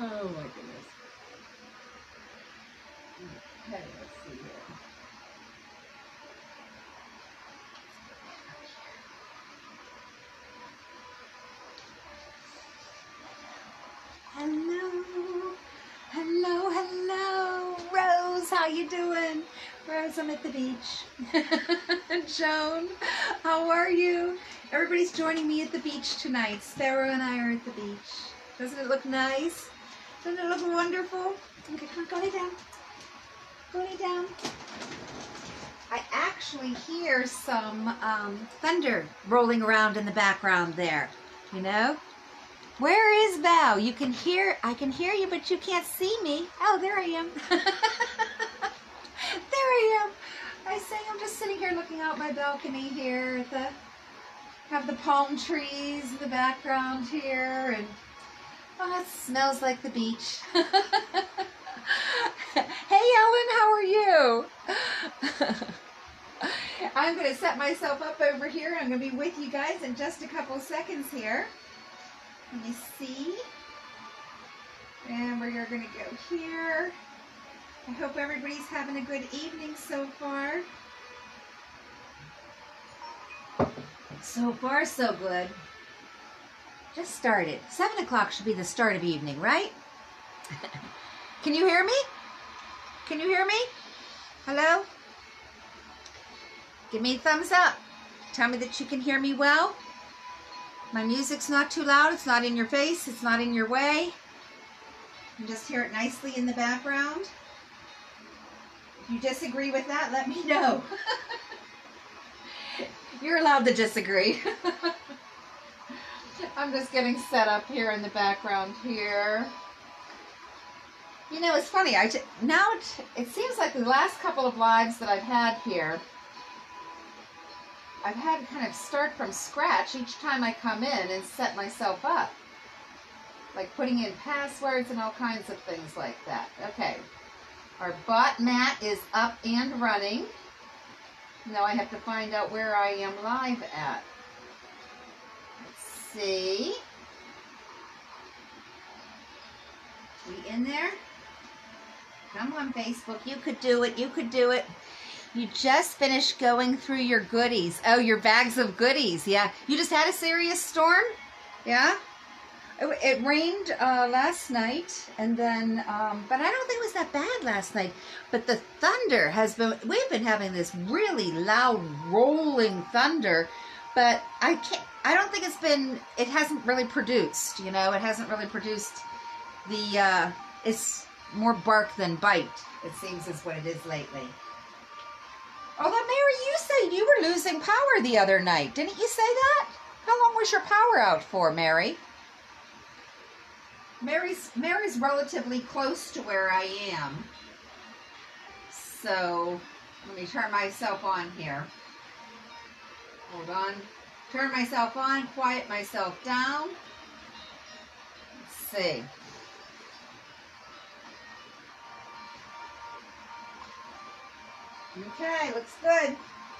Oh my goodness. Okay, let's see here. Hello, hello, hello, Rose, how you doing? Rose, I'm at the beach. Joan, how are you? Everybody's joining me at the beach tonight. Sparrow and I are at the beach. Doesn't it look nice? Doesn't it look wonderful? Okay, come on, go lay down. Go lay down. I actually hear some thunder rolling around in the background there, you know? Where is Val? You can hear, I can hear you, but you can't see me. Oh, there I am. There I am. I say I'm just sitting here looking out my balcony here at the, have the palm trees in the background here, and oh, it smells like the beach. Hey Ellen, how are you? I'm going to set myself up over here. I'm going to be with you guys in just a couple seconds here. Let me see. And we're going to go here. I hope everybody's having a good evening so far. So far, so good. Just started. 7 o'clock should be the start of evening, right? Can you hear me? Can you hear me? Hello? Give me a thumbs up. Tell me that you can hear me well. My music's not too loud. It's not in your face. It's not in your way. You can just hear it nicely in the background. If you disagree with that, let me know. You're allowed to disagree. I'm just getting set up here in the background here. You know, it's funny. Now it seems like the last couple of lives that I've had here, I've had to kind of start from scratch each time I come in and set myself up. Like putting in passwords and all kinds of things like that. Okay. Our bot mat is up and running. Now I have to find out where I am live at. Let's see. We in there? Come on, Facebook. You could do it. You could do it. You just finished going through your goodies. Oh, your bags of goodies. Yeah. You just had a serious storm? Yeah? It rained last night, and then, but I don't think it was that bad last night. But the thunder has been, we've been having this really loud rolling thunder, but I don't think it hasn't really produced, you know, it hasn't really produced the, it's more bark than bite, it seems is what it is lately. Although, Mary, you said you were losing power the other night. Didn't you say that? How long was your power out for, Mary? Mary's relatively close to where I am. So, let me turn myself on here. Hold on. Turn myself on, quiet myself down. Let's see. Okay, looks good.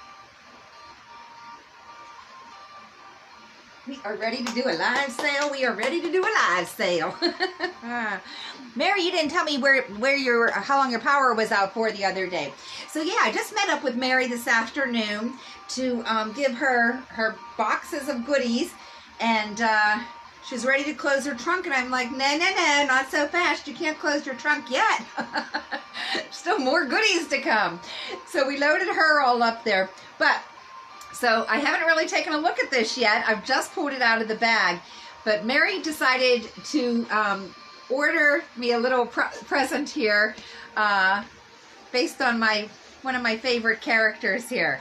We are ready to do a live sale. We are ready to do a live sale. Mary, you didn't tell me how long your power was out for the other day. So yeah, I just met up with Mary this afternoon to give her boxes of goodies, and she was ready to close her trunk, and I'm like, no, not so fast. You can't close your trunk yet. Still more goodies to come. So we loaded her all up there. But, so I haven't really taken a look at this yet. I've just pulled it out of the bag. But Mary decided to order me a little present here based on one of my favorite characters here.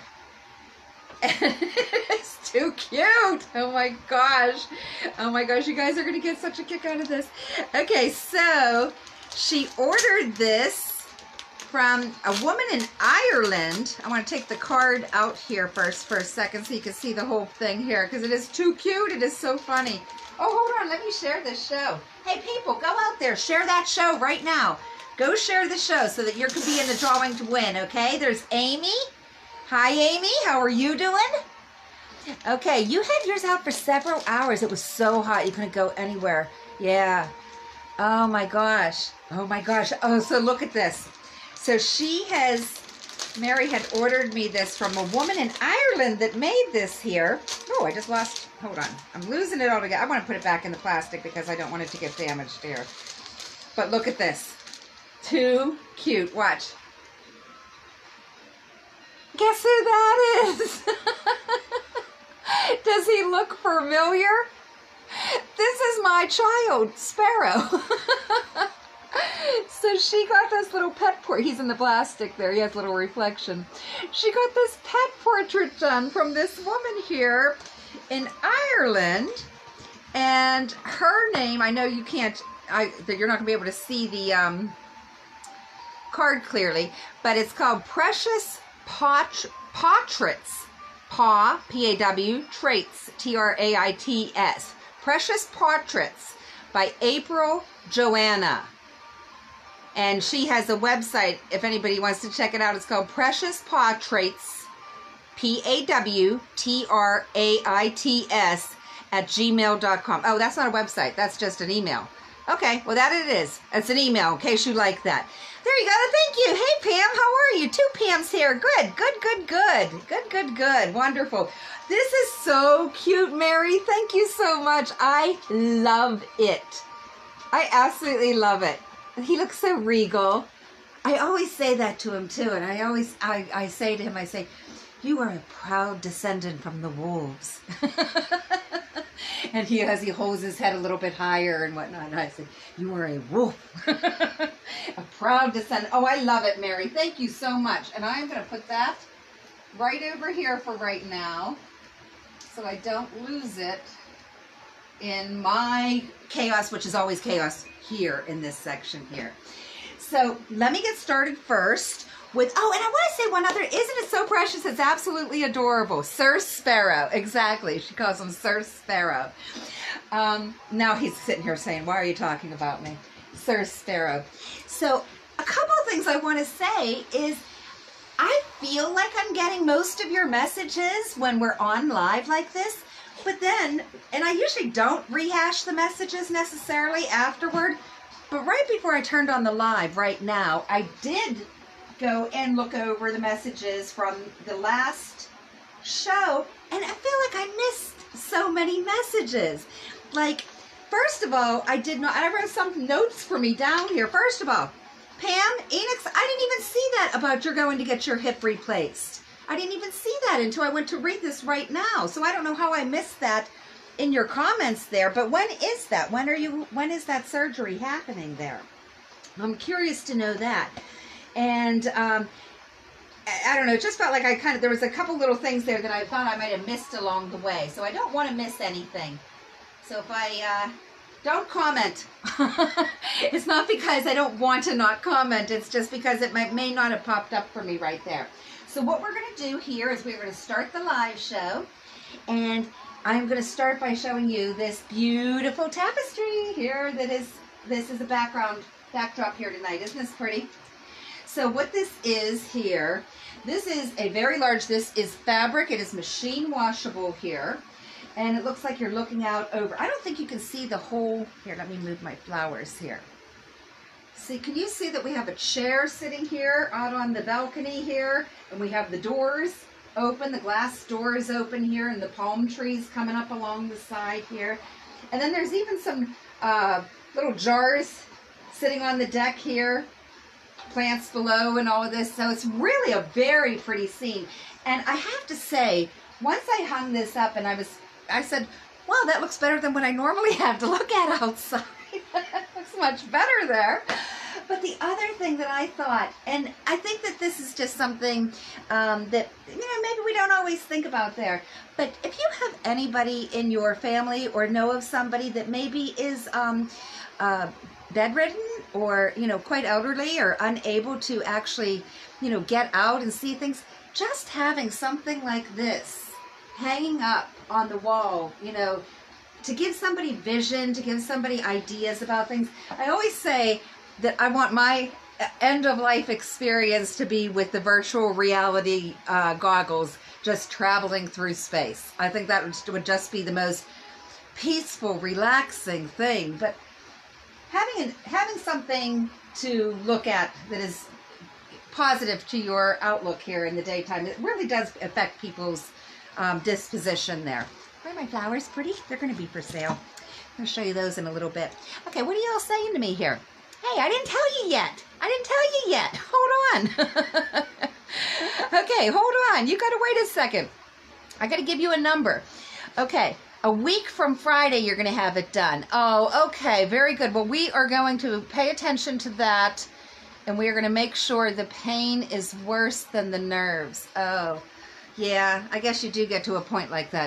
It's too cute. Oh my gosh. Oh my gosh, you guys are going to get such a kick out of this. Okay, so she ordered this from a woman in Ireland. I want to take the card out here first for a second so you can see the whole thing here, because it is too cute. It is so funny. Oh, hold on. Let me share this show. Hey, people, go out there. Share that show right now. Go share the show so that you can be in the drawing to win, okay? There's Amy. Hi, Amy. How are you doing? Okay, you had yours out for several hours. It was so hot. You couldn't go anywhere. Yeah. Oh my gosh. Oh my gosh. Oh, so look at this. So Mary had ordered me this from a woman in Ireland that made this here. Oh, I just lost, hold on. I'm losing it all together. I want to put it back in the plastic because I don't want it to get damaged here. But look at this. Too cute. Watch. Guess who that is? Does he look familiar? This is my child, Sparrow. So she got this little pet portrait. He's in the plastic there. He has a little reflection. She got this pet portrait done from this woman here in Ireland. And her name, I know you can't, you're not going to be able to see the card clearly, but it's called Precious Portraits. P-A-W, Traits, T-R-A-I-T-S. Precious Portraits by April Joanna. And she has a website, if anybody wants to check it out. It's called Precious Portraits, P-A-W-T-R-A-I-T-S @gmail.com. Oh, that's not a website. That's just an email. Okay, well, that it is. It's an email, in case you like that. There you go. Thank you. Hey, Pam, how are you? 2 Pams here. Good, good, good, good. Good, good, good. Wonderful. This is so cute, Mary. Thank you so much. I love it. I absolutely love it. He looks so regal. I always say that to him, too. And I say to him, I say, you are a proud descendant from the wolves. And he holds his head a little bit higher and whatnot. And I say, you are a wolf. A proud descendant. Oh, I love it, Mary. Thank you so much. And I'm going to put that right over here for right now, so I don't lose it in my chaos, which is always chaos here in this section here. So let me get started first with, oh, and I want to say one other, isn't it so precious? It's absolutely adorable. Sir Sparrow, exactly. She calls him Sir Sparrow. Now he's sitting here saying, why are you talking about me? Sir Sparrow. So a couple of things I want to say is, I feel like I'm getting most of your messages when we're on live like this, but then, and I usually don't rehash the messages necessarily afterward, but right before I turned on the live right now, I did go and look over the messages from the last show, and I feel like I missed so many messages. Like, first of all, I wrote some notes for me down here. First of all, Pam, Enix, I didn't even see that about you're going to get your hip replaced. I didn't even see that until I went to read this right now. So I don't know how I missed that in your comments there, but when is that? When is that surgery happening there? I'm curious to know that. And I don't know, it just felt like there was a couple little things there that I thought I might have missed along the way. So I don't want to miss anything. So if I don't comment, it's not because I don't want to not comment. It's just because it may not have popped up for me right there. So what we're going to do here is we're going to start the live show. And I'm going to start by showing you this beautiful tapestry here this is a backdrop here tonight. Isn't this pretty? So what this is here, this is a very large, this is fabric. It is machine washable here. And it looks like you're looking out over, I don't think you can see the whole, here, let me move my flowers here. See, can you see that we have a chair sitting here out on the balcony here? And we have the doors open, the glass doors open here, and the palm trees coming up along the side here. And then there's even some little jars sitting on the deck here, plants below and all of this. So it's really a very pretty scene. And I have to say, once I hung this up and I said, wow, that looks better than what I normally have to look at outside. Looks much better there. But the other thing that I thought, and I think that this is just something that, maybe we don't always think about there, but if you have anybody in your family or know of somebody that maybe is bedridden or, quite elderly or unable to actually, get out and see things, just having something like this hanging up on the wall, to give somebody vision, to give somebody ideas about things. I always say that I want my end-of-life experience to be with the virtual reality goggles, just traveling through space. I think that would just be the most peaceful, relaxing thing. But having something to look at that is positive to your outlook here in the daytime, it really does affect people's disposition there. Are my flowers pretty? They're going to be for sale. I'll show you those in a little bit. Okay, what are y'all saying to me here? Hey, I didn't tell you yet. I didn't tell you yet. Hold on. Okay, hold on. You got to wait a second. I got to give you a number. Okay, a week from Friday, you're going to have it done. Oh, okay, very good. Well, we are going to pay attention to that, and we are going to make sure the pain is worse than the nerves. Oh, yeah, I guess you do get to a point like that.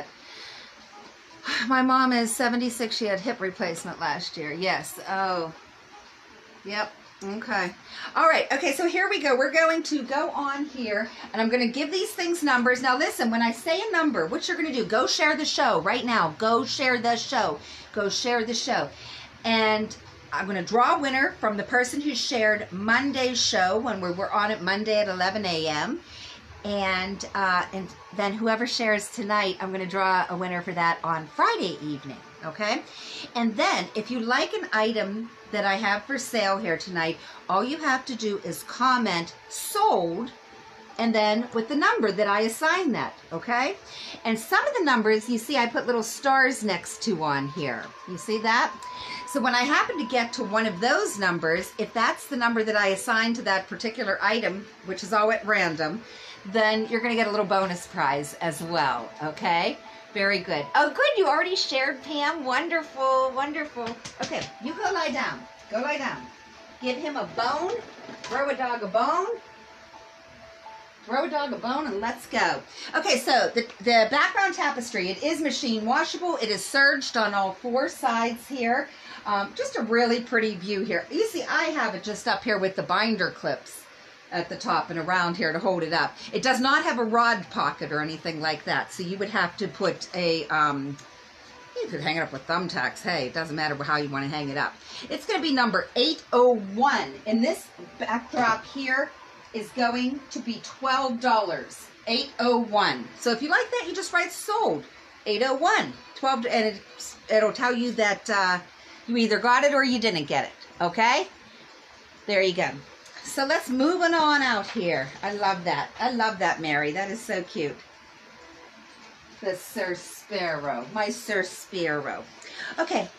My mom is 76. She had hip replacement last year. Yes. Oh, yep. Okay. All right. Okay, so here we go. We're going to go on here, and I'm going to give these things numbers. Now, listen, when I say a number, what you're going to do, go share the show right now. Go share the show. Go share the show. And I'm going to draw a winner from the person who shared Monday's show when we were on it Monday at 11 a.m. And then whoever shares tonight, I'm going to draw a winner for that on Friday evening, okay? And then if you like an item that I have for sale here tonight, all you have to do is comment sold, and then with the number that I assign that, okay? And some of the numbers, you see I put little stars next to on here. You see that? So when I happen to get to one of those numbers, if that's the number that I assign to that particular item, which is all at random, then you're going to get a little bonus prize as well, okay? Very good. Oh, good. You already shared, Pam. Wonderful, wonderful. Okay, you go lie down. Go lie down. Give him a bone. Throw a dog a bone. Throw a dog a bone and let's go. Okay, so the background tapestry, it is machine washable. It is serged on all four sides here. Just a really pretty view here. You see, I have it just up here with the binder clips at the top and around here to hold it up. It does not have a rod pocket or anything like that, so you would have to put a, you could hang it up with thumbtacks. Hey, it doesn't matter how you want to hang it up. It's going to be number 801, and this backdrop here is going to be $12. 801. So if you like that, you just write sold. 801. 12, and it'll tell you that you either got it or you didn't get it. Okay? There you go. So let's move on out here. I love that. I love that, Mary. That is so cute. The Sir Sparrow. My Sir Sparrow. Okay,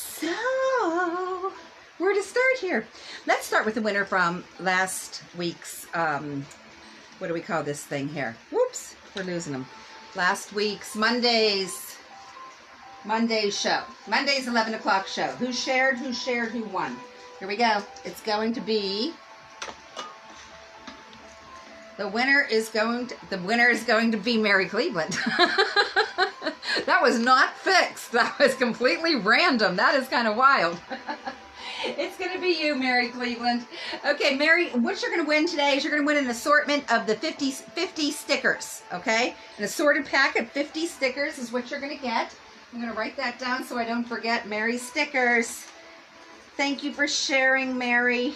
so where to start here? Let's start with the winner from last week's, what do we call this thing here? Whoops, we're losing them. Last week's Monday's show. Monday's 11 o'clock show. Who shared, who won? Here we go. It's going to be... The winner is going to be Mary Cleveland. That was not fixed. That was completely random. That is kind of wild. It's going to be you, Mary Cleveland. Okay, Mary, what you're going to win today is you're going to win an assortment of the 50 stickers, okay? An assorted pack of 50 stickers is what you're going to get. I'm going to write that down so I don't forget. Mary stickers. Thank you for sharing, Mary.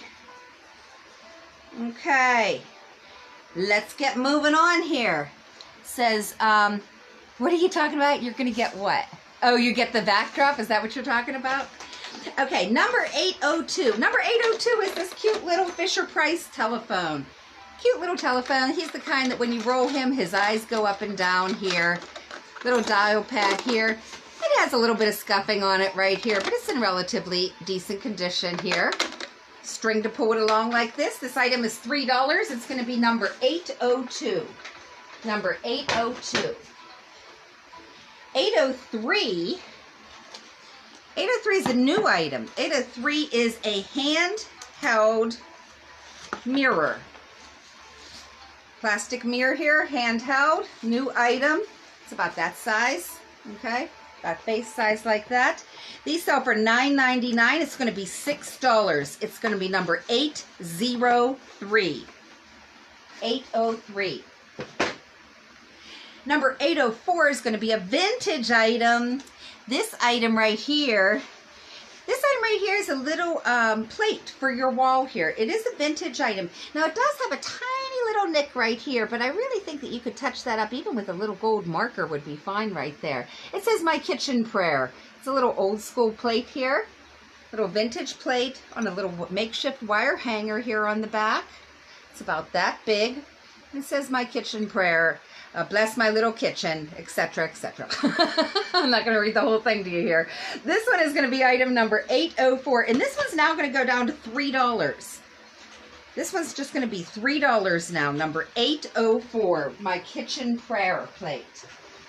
Okay. Let's get moving on here. It says, what are you talking about? You're going to get what? Oh, you get the backdrop? Is that what you're talking about? Okay, number 802. Number 802 is this cute little Fisher-Price telephone. Cute little telephone. He's the kind that when you roll him, his eyes go up and down here. Little dial pad here. It has a little bit of scuffing on it right here, but it's in relatively decent condition here. String to pull it along like this. This item is $3. It's going to be number 802. Number 802. 803. 803 is a new item. 803 is a handheld mirror. Plastic mirror here, handheld, new item. It's about that size, okay? About face size like that. These sell for $9.99. It's going to be $6. It's going to be number 803. 803. Number 804 is going to be a vintage item. This item right here is a little plate for your wall here. It is a vintage item. Now it does have a tiny little nick right here, but I really think that you could touch that up even with a little gold marker would be fine right there. It says My Kitchen Prayer. It's a little old school plate here. Little vintage plate on a little makeshift wire hanger here on the back. It's about that big. It says my kitchen prayer, bless my little kitchen, etc., etc. I'm not going to read the whole thing to you here. This one is going to be item number 804, and this one's now going to go down to $3. This one's just going to be $3 now, number 804, my kitchen prayer plate.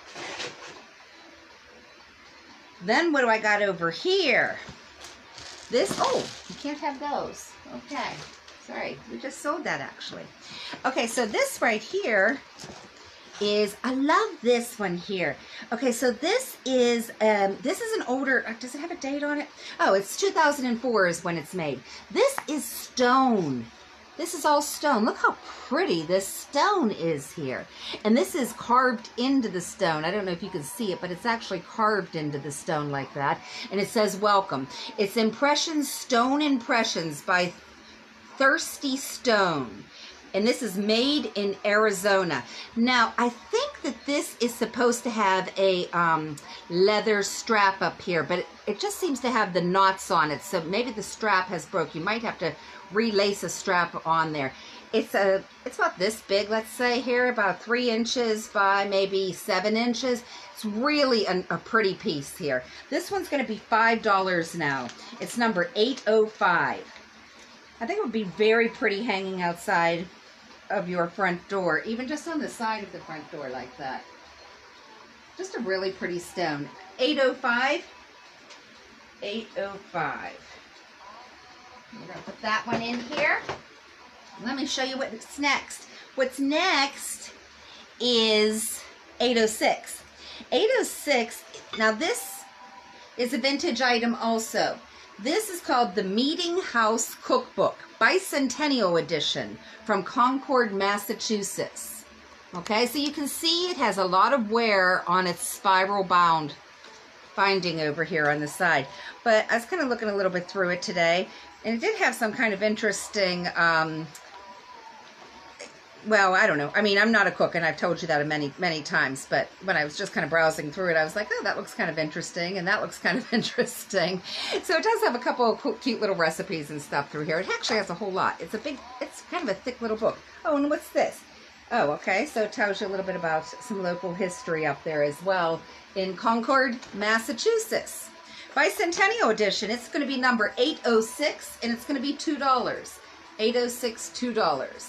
Then what do I got over here? This, oh, you can't have those. Okay. Sorry, we just sold that actually. Okay, so this right here is, I love this one here. Okay, so this is an older, does it have a date on it? Oh, it's 2004 is when it's made. This is stone. This is all stone. Look how pretty this stone is here. And this is carved into the stone. I don't know if you can see it, but it's actually carved into the stone like that. And it says welcome. It's Impressions, Stone Impressions by Thirsty Stone, and this is made in Arizona. Now, I think that this is supposed to have a leather strap up here, but it just seems to have the knots on it, so maybe the strap has broke. You might have to relace a strap on there. It's about this big, let's say here, about 3 inches by maybe 7 inches. It's really a pretty piece here. This one's going to be $5 now. It's number 805. I think it would be very pretty hanging outside of your front door, even just on the side of the front door like that. Just a really pretty stone. 805. 805. We're going to put that one in here. Let me show you what's next. What's next is 806. 806, now this is a vintage item also. This is called the Meeting House Cookbook, Bicentennial Edition from Concord, Massachusetts. Okay, so you can see it has a lot of wear on its spiral bound binding over here on the side. But I was kind of looking a little bit through it today, and it did have some kind of interesting, well, I don't know. I mean, I'm not a cook, and I've told you that many, many times, but when I was just kind of browsing through it, I was like, oh, that looks kind of interesting, and that looks kind of interesting. So it does have a couple of cute little recipes and stuff through here. It actually has a whole lot. It's kind of a thick little book. Oh, and what's this? Oh, okay, so it tells you a little bit about some local history up there as well in Concord, Massachusetts. Bicentennial Edition, it's going to be number 806, and it's going to be $2. 806, $2.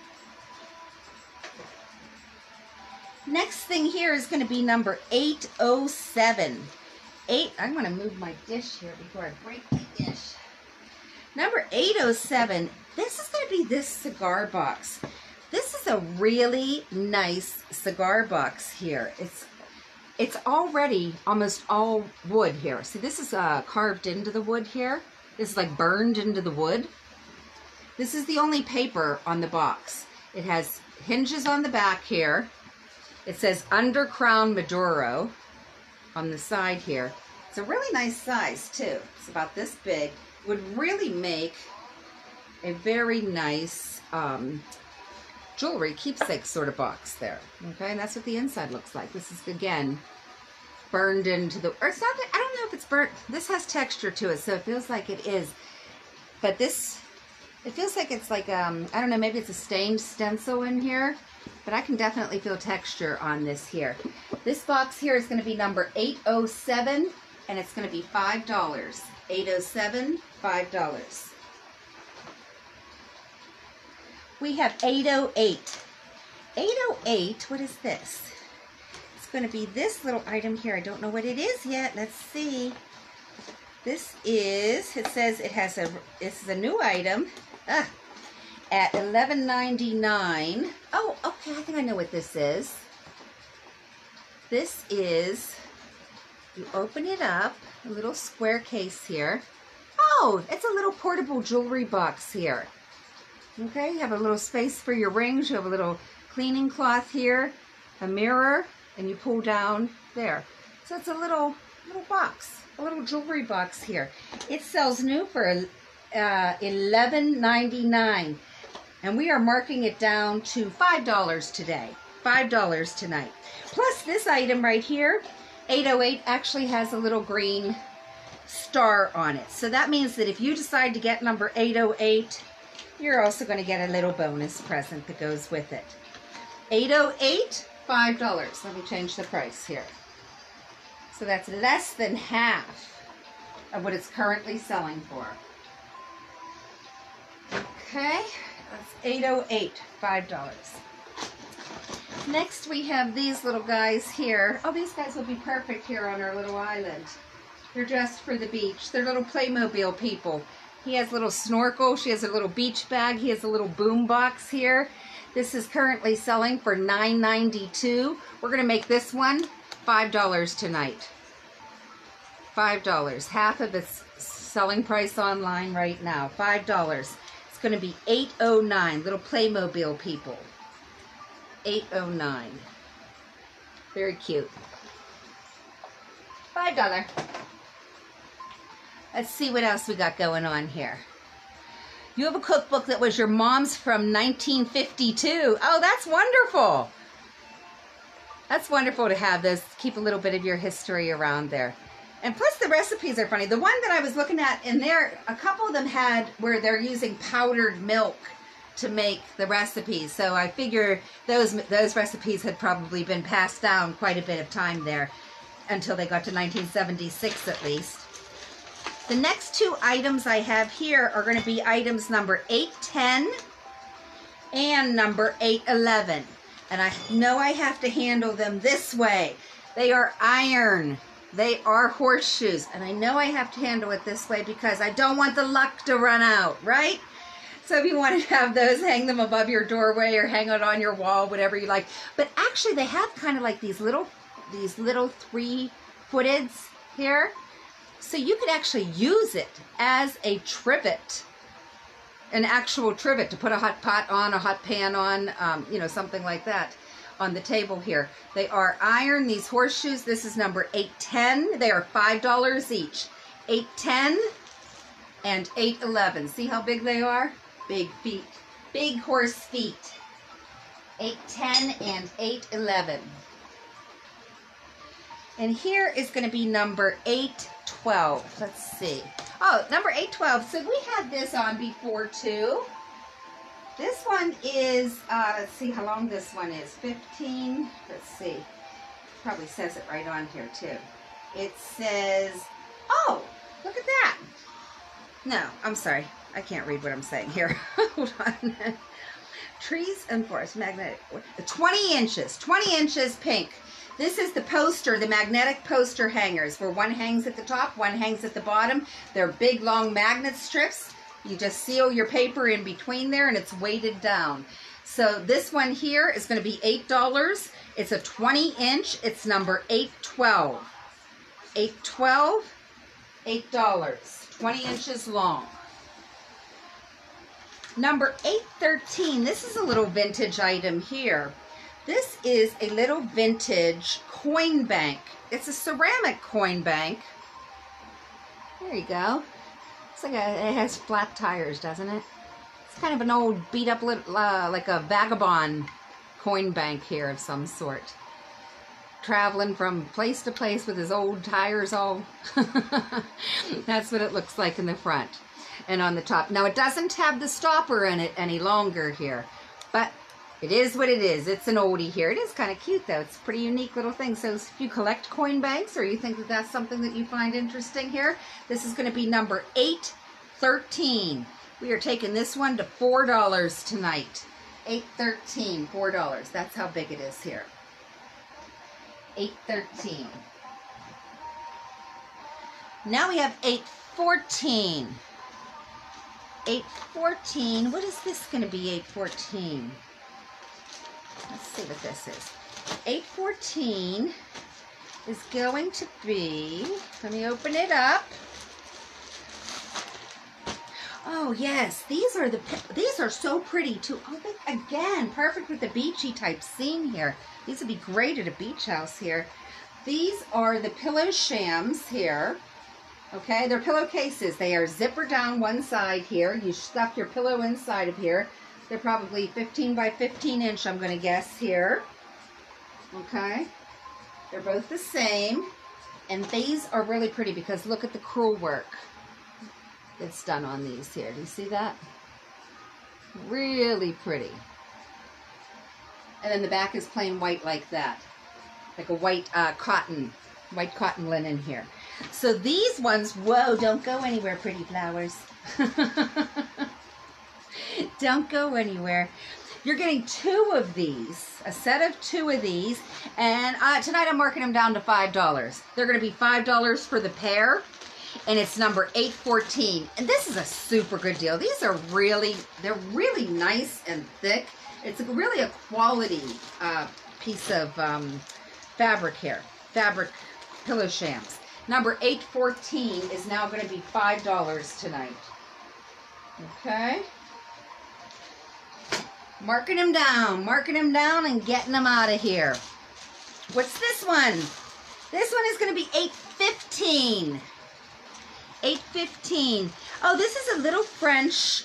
Next thing here is going to be number 807. I'm going to move my dish here before I break my dish. Number 807, this is going to be this cigar box. This is a really nice cigar box here. It's already almost all wood here. See, this is carved into the wood here. This is like burned into the wood. This is the only paper on the box. It has hinges on the back here. It says Under Crown Maduro on the side here. It's a really nice size too. It's about this big. Would really make a very nice jewelry keepsake sort of box there. Okay, and that's what the inside looks like. This is, again, burned into the, or it's not, I don't know if it's burnt. This has texture to it, so it feels like it is. But this, it feels like it's like, I don't know, maybe it's a stained stencil in here. But I can definitely feel texture on this here. This box here is going to be number 807, and it's going to be $5. 807, $5. We have 808. 808, what is this? It's going to be this little item here. I don't know what it is yet. Let's see. This is, it says it has a, this is a new item. At $11.99. Oh, okay, I think I know what this is. This is, you open it up, a little square case here. Oh, it's a little portable jewelry box here. Okay, you have a little space for your rings. You have a little cleaning cloth here, a mirror, and you pull down there. So it's a little box, a little jewelry box here. It sells new for $11.99. And we are marking it down to $5 today. $5 tonight. Plus this item right here, 808, actually has a little green star on it. So that means that if you decide to get number 808, you're also going to get a little bonus present that goes with it. 808, $5. Let me change the price here. So that's less than half of what it's currently selling for. Okay, that's 808, $5. Next we have these little guys here. Oh, these guys will be perfect here on our little island. They're just for the beach. They're little Playmobil people. He has a little snorkel. She has a little beach bag. He has a little boom box here. This is currently selling for $9.92. We're going to make this one $5 tonight. $5. Half of its selling price online right now. $5. It's going to be $8.09. Little Playmobil people. $8.09. Very cute. $5. Let's see what else we got going on here. You have a cookbook that was your mom's from 1952. Oh, that's wonderful. That's wonderful to have this. Keep a little bit of your history around there. And plus the recipes are funny. The one that I was looking at in there, a couple of them had where they're using powdered milk to make the recipes. So I figure those recipes had probably been passed down quite a bit of time there until they got to 1976 at least. The next two items I have here are going to be items number 810 and number 811. And I know I have to handle them this way. They are iron. They are horseshoes. And I know I have to handle it this way because I don't want the luck to run out, right? So if you want to have those, hang them above your doorway or hang it on your wall, whatever you like. But actually they have kind of like these little three-footeds here. So you could actually use it as a trivet, an actual trivet to put a hot pot on, a hot pan on, you know, something like that on the table here. They are iron, these horseshoes. This is number 810. They are $5 each. 810 and 811. See how big they are? Big feet. Big horse feet. 810 and 811. And here is going to be number 812. Let's see. Oh, number 812. So we had this on before too. This one is, let's see how long this one is. 15, let's see. Probably says it right on here too. It says, oh, look at that. No, I'm sorry. I can't read what I'm saying here. Hold on. Trees and forests, magnetic. 20 inches. 20 inches pink. This is the poster, the magnetic poster hangers, where one hangs at the top, one hangs at the bottom. They're big, long magnet strips. You just seal your paper in between there, and it's weighted down. So this one here is going to be $8. It's a 20-inch. It's number 812. 812, $8. 20 inches long. Number 813. This is a little vintage item here. This is a little vintage coin bank. It's a ceramic coin bank. There you go. It's like it has flat tires, doesn't it? It's kind of an old beat up, like a vagabond coin bank here of some sort. Traveling from place to place with his old tires all. That's what it looks like in the front and on the top. Now it doesn't have the stopper in it any longer here, but it is what it is. It's an oldie here. It is kind of cute though. It's a pretty unique little thing. So if you collect coin banks or you think that that's something that you find interesting here, this is going to be number 813. We are taking this one to $4 tonight. 813, $4. That's how big it is here. 813. Now we have 814. 814. What is this going to be, 814? Let's see what this is. 814 is going to be, let me open it up. Oh yes, these are so pretty too. Oh, again, perfect with the beachy type scene here. These would be great at a beach house here. These are the pillow shams here. Okay, they're pillowcases. They are zipper down one side here. You stuff your pillow inside of here. They're probably 15 by 15 inch, I'm going to guess here. Okay. They're both the same. And these are really pretty because look at the crewel work that's done on these here. Do you see that? Really pretty. And then the back is plain white like that. Like a white cotton linen here. So these ones, whoa, don't go anywhere, pretty flowers. Don't go anywhere. You're getting 2 of these, a set of 2 of these, and tonight I'm marking them down to $5. They're going to be $5 for the pair, and it's number 814. And this is a super good deal. These are they're really nice and thick. It's really a quality piece of fabric here, fabric pillow shams. Number 814 is now going to be $5 tonight. Okay. Marking them down and getting them out of here. What's this one? This one is going to be $815. $815. Oh, this is a little French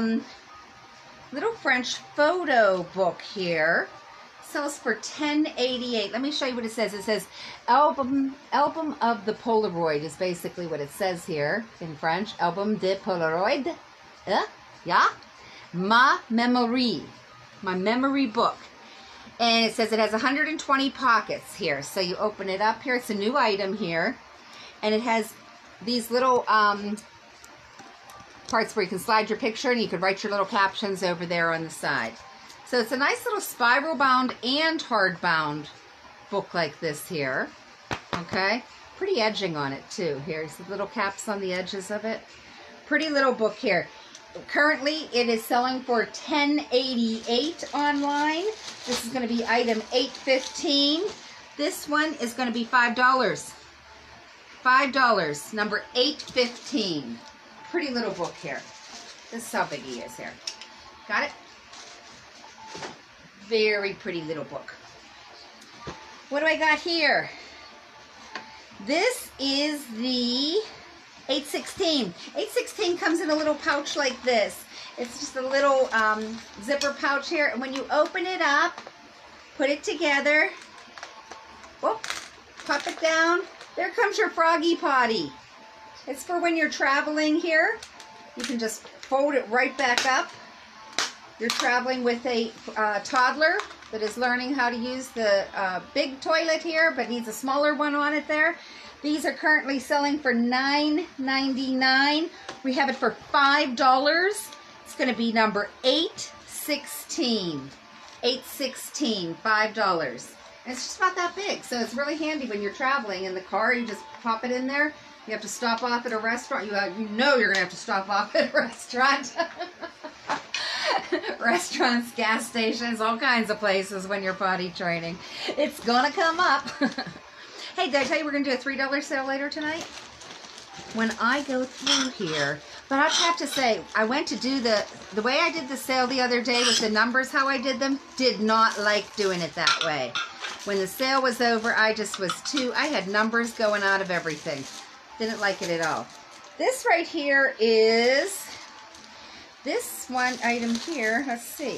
photo book here. Sells for $10.88. Let me show you what it says. It says album of the Polaroid is basically what it says here in French. Album de Polaroid. Yeah. Ma memory. My memory book. And it says it has 120 pockets here. So you open it up here. It's a new item here. And it has these little parts where you can slide your picture and you can write your little captions over there on the side. So it's a nice little spiral bound and hard bound book like this here. Okay. Pretty edging on it too. Here's the little caps on the edges of it. Pretty little book here. Currently, it is selling for $10.88 online. This is going to be item 815. This one is going to be $5. $5. Number 815. Pretty little book here. This is how big he is here. Got it? Very pretty little book. What do I got here? This is the 816. 816 comes in a little pouch like this. It's just a little zipper pouch here. And when you open it up, put it together, whoop, pop it down. There comes your Froggy Potty. It's for when you're traveling here. You can just fold it right back up. You're traveling with a toddler that is learning how to use the big toilet here, but needs a smaller one on it there. These are currently selling for $9.99. We have it for $5. It's going to be number 816. 816, $5. And it's just about that big, so it's really handy when you're traveling in the car. You just pop it in there. You have to stop off at a restaurant. You know you're going to have to stop off at a restaurant. Restaurants, gas stations, all kinds of places when you're potty training. It's going to come up. Hey, did I tell you we're going to do a $3 sale later tonight? When I go through here, but I have to say, I went to do the way I did the sale the other day with the numbers, how I did them, did not like doing it that way. When the sale was over, I had numbers going out of everything. Didn't like it at all. This right here is, this one item here, let's see.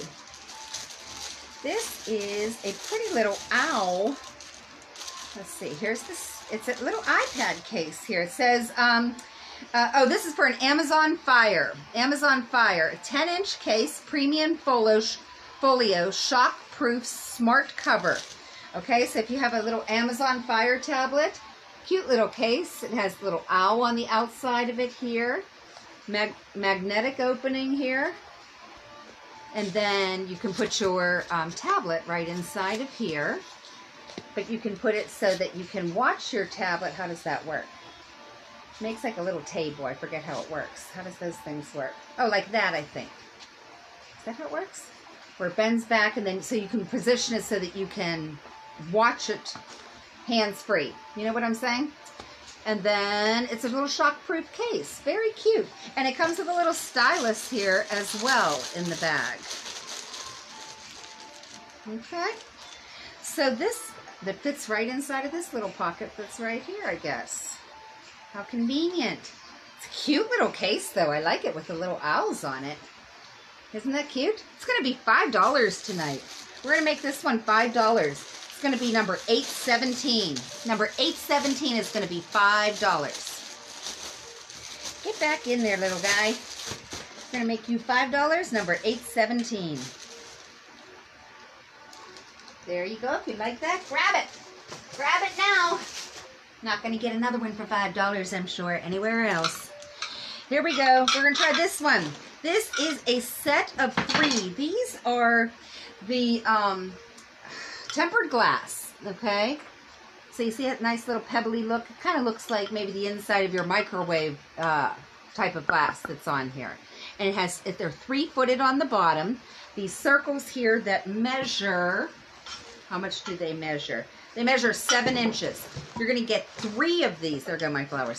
This is a pretty little owl. Let's see, here's this, it's a little iPad case here. It says, oh, this is for an Amazon Fire. Amazon Fire, a 10-inch case, premium folio, shock-proof, smart cover. Okay, so if you have a little Amazon Fire tablet, cute little case. It has a little owl on the outside of it here. Magnetic opening here. And then you can put your tablet right inside of here. But you can put it so that you can watch your tablet. How does that work? Makes like a little table. I forget how it works. How does those things work? Oh, like that, I think. Is that how it works? Where it bends back, and then so you can position it so that you can watch it hands-free. You know what I'm saying? And then it's a little shock-proof case. Very cute. And it comes with a little stylus here as well in the bag. Okay. So this, that fits right inside of this little pocket that's right here, I guess. How convenient. It's a cute little case, though. I like it with the little owls on it. Isn't that cute? It's going to be $5 tonight. We're going to make this one $5. It's going to be number 817. Number 817 is going to be $5. Get back in there, little guy. It's going to make you $5, number 817. There you go. If you like that, grab it. Grab it now. Not going to get another one for $5, I'm sure, anywhere else. Here we go. We're going to try this one. This is a set of 3. These are the tempered glass, okay? So you see that nice little pebbly look? It kind of looks like maybe the inside of your microwave type of glass that's on here. And it has, they're 3-footed on the bottom. These circles here that measure, how much do they measure? They measure 7 inches. You're going to get 3 of these. There go my flowers.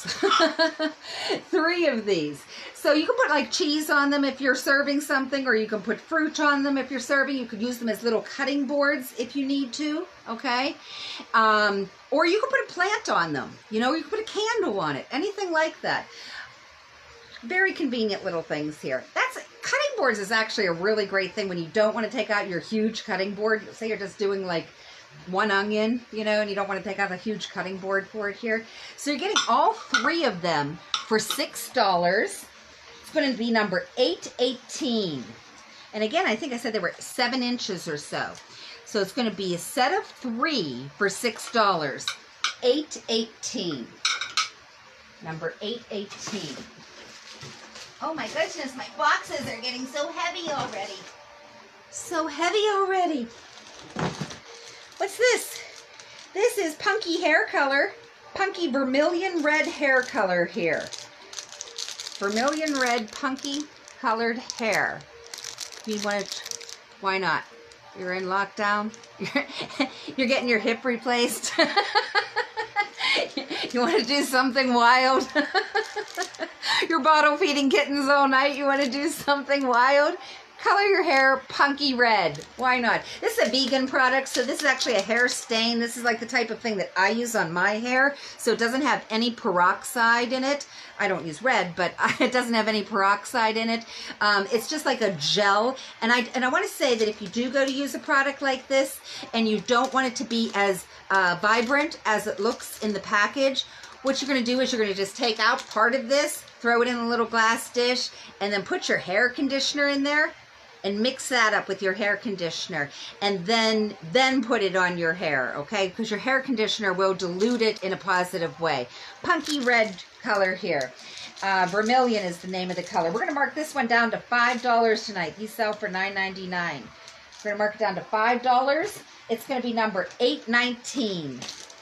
3 of these. So you can put like cheese on them if you're serving something, or you can put fruit on them if you're serving. You could use them as little cutting boards if you need to, okay? Or you could put a plant on them. You know, you could put a candle on it. Anything like that. Very convenient little things here. Cutting boards is actually a really great thing when you don't want to take out your huge cutting board. Say you're just doing like 1 onion, you know, and you don't want to take out a huge cutting board for it here. So you're getting all 3 of them for $6. It's going to be number 818. And again, I think I said they were 7 inches or so. So it's going to be a set of 3 for $6. 818. Number 818. Oh my goodness, my boxes are getting so heavy already. So heavy already. What's this? This is punky hair color. Punky vermilion red hair color here. Vermilion red punky colored hair. You want to, why not? You're in lockdown. You're getting your hip replaced. You want to do something wild? You're bottle feeding kittens all night. You want to do something wild? Color your hair punky red. Why not? This is a vegan product, so this is actually a hair stain. This is like the type of thing that I use on my hair, so it doesn't have any peroxide in it. I don't use red, but it doesn't have any peroxide in it. It's just like a gel, and I want to say that if you do go to use a product like this, and you don't want it to be as vibrant as it looks in the package, what you're going to do is you're going to just take out part of this, throw it in a little glass dish, and then put your hair conditioner in there, and mix that up with your hair conditioner, and then put it on your hair, okay? Because your hair conditioner will dilute it in a positive way. Punky red color here. Vermilion is the name of the color. We're going to mark this one down to $5 tonight. These sell for $9.99. We're going to mark it down to $5. It's going to be number 819.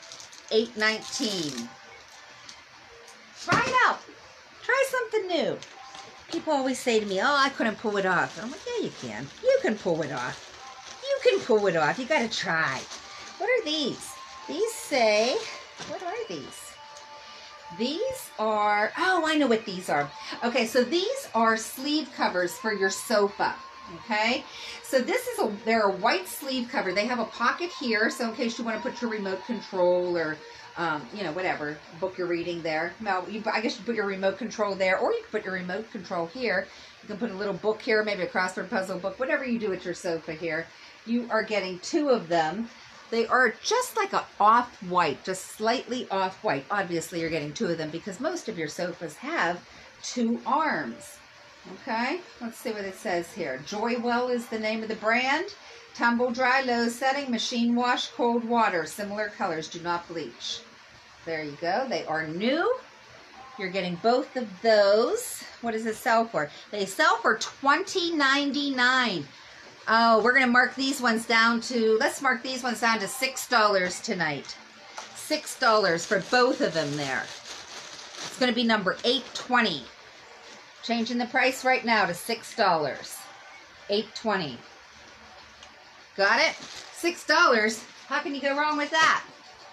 819. Try it out. Try something new. People always say to me, oh, I couldn't pull it off. I'm like, yeah, you can. You can pull it off. You can pull it off. You got to try. What are these? These say, what are these? These are, oh, I know what these are. Okay, so these are sleeve covers for your sofa. Okay, so this is they're a white sleeve cover. They have a pocket here, so in case you want to put your remote control or you know, whatever, book you're reading there. Now, I guess you put your remote control there, or you can put your remote control here. You can put a little book here, maybe a crossword puzzle book, whatever you do at your sofa here. You are getting 2 of them. They are just like a off-white, just slightly off-white. Obviously, you're getting 2 of them because most of your sofas have 2 arms. Okay, let's see what it says here. Joywell is the name of the brand. Tumble dry, low setting, machine wash, cold water. Similar colors, do not bleach. There you go. They are new. You're getting both of those. What does it sell for? They sell for $20.99. Oh, we're going to mark these ones down to, let's mark these ones down to $6 tonight. $6 for both of them there. It's going to be number 820. Changing the price right now to $6. $8.20. Got it? $6. How can you go wrong with that?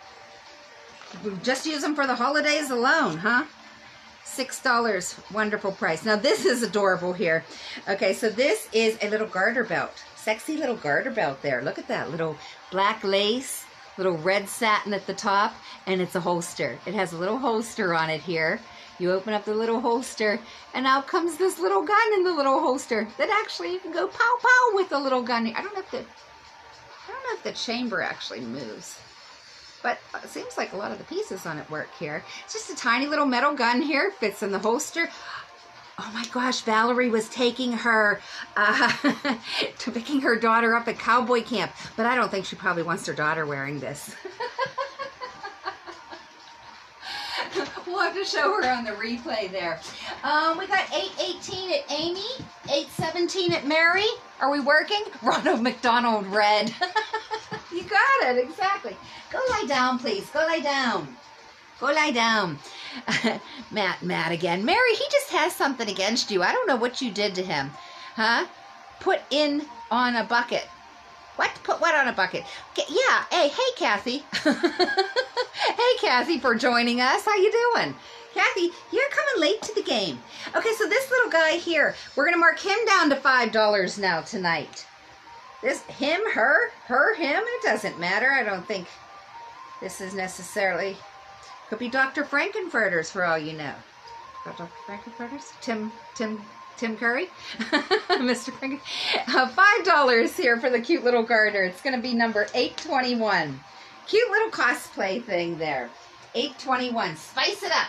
Just use them for the holidays alone, huh? $6. Wonderful price. Now this is adorable here. Okay, so this is a little garter belt. Sexy little garter belt there. Look at that little black lace, little red satin at the top, and it's a holster. It has a little holster on it here. You open up the little holster, and out comes this little gun in the little holster that actually you can go pow pow with the little gun. I don't know know if the chamber actually moves. But it seems like a lot of the pieces on it work here. It's just a tiny little metal gun here. Fits in the holster. Oh my gosh, Valerie was taking her, to picking her daughter up at cowboy camp. But I don't think she probably wants her daughter wearing this. We'll have to show her on the replay there. We got 8:18 at Amy, 8:17 at Mary. Are we working? Ronald McDonald Red. You got it, exactly. Go lie down, please. Go lie down. Go lie down. Matt again. Mary, he just has something against you. I don't know what you did to him. Huh? Put in on a bucket. What? Put what on a bucket? Yeah. Hey, Kathy. Hey, Kathy, for joining us. How you doing? Kathy, you're coming late to the game. Okay, so this little guy here, we're going to mark him down to $5 now tonight. This, him, her, him, it doesn't matter. I don't think this is necessarily, could be Dr. Frankenfurters for all you know. Dr. Frankenfurters? Tim Curry? Mr. Franken. $5 here for the cute little garter. It's going to be number 821. Cute little cosplay thing there. 821. Spice it up.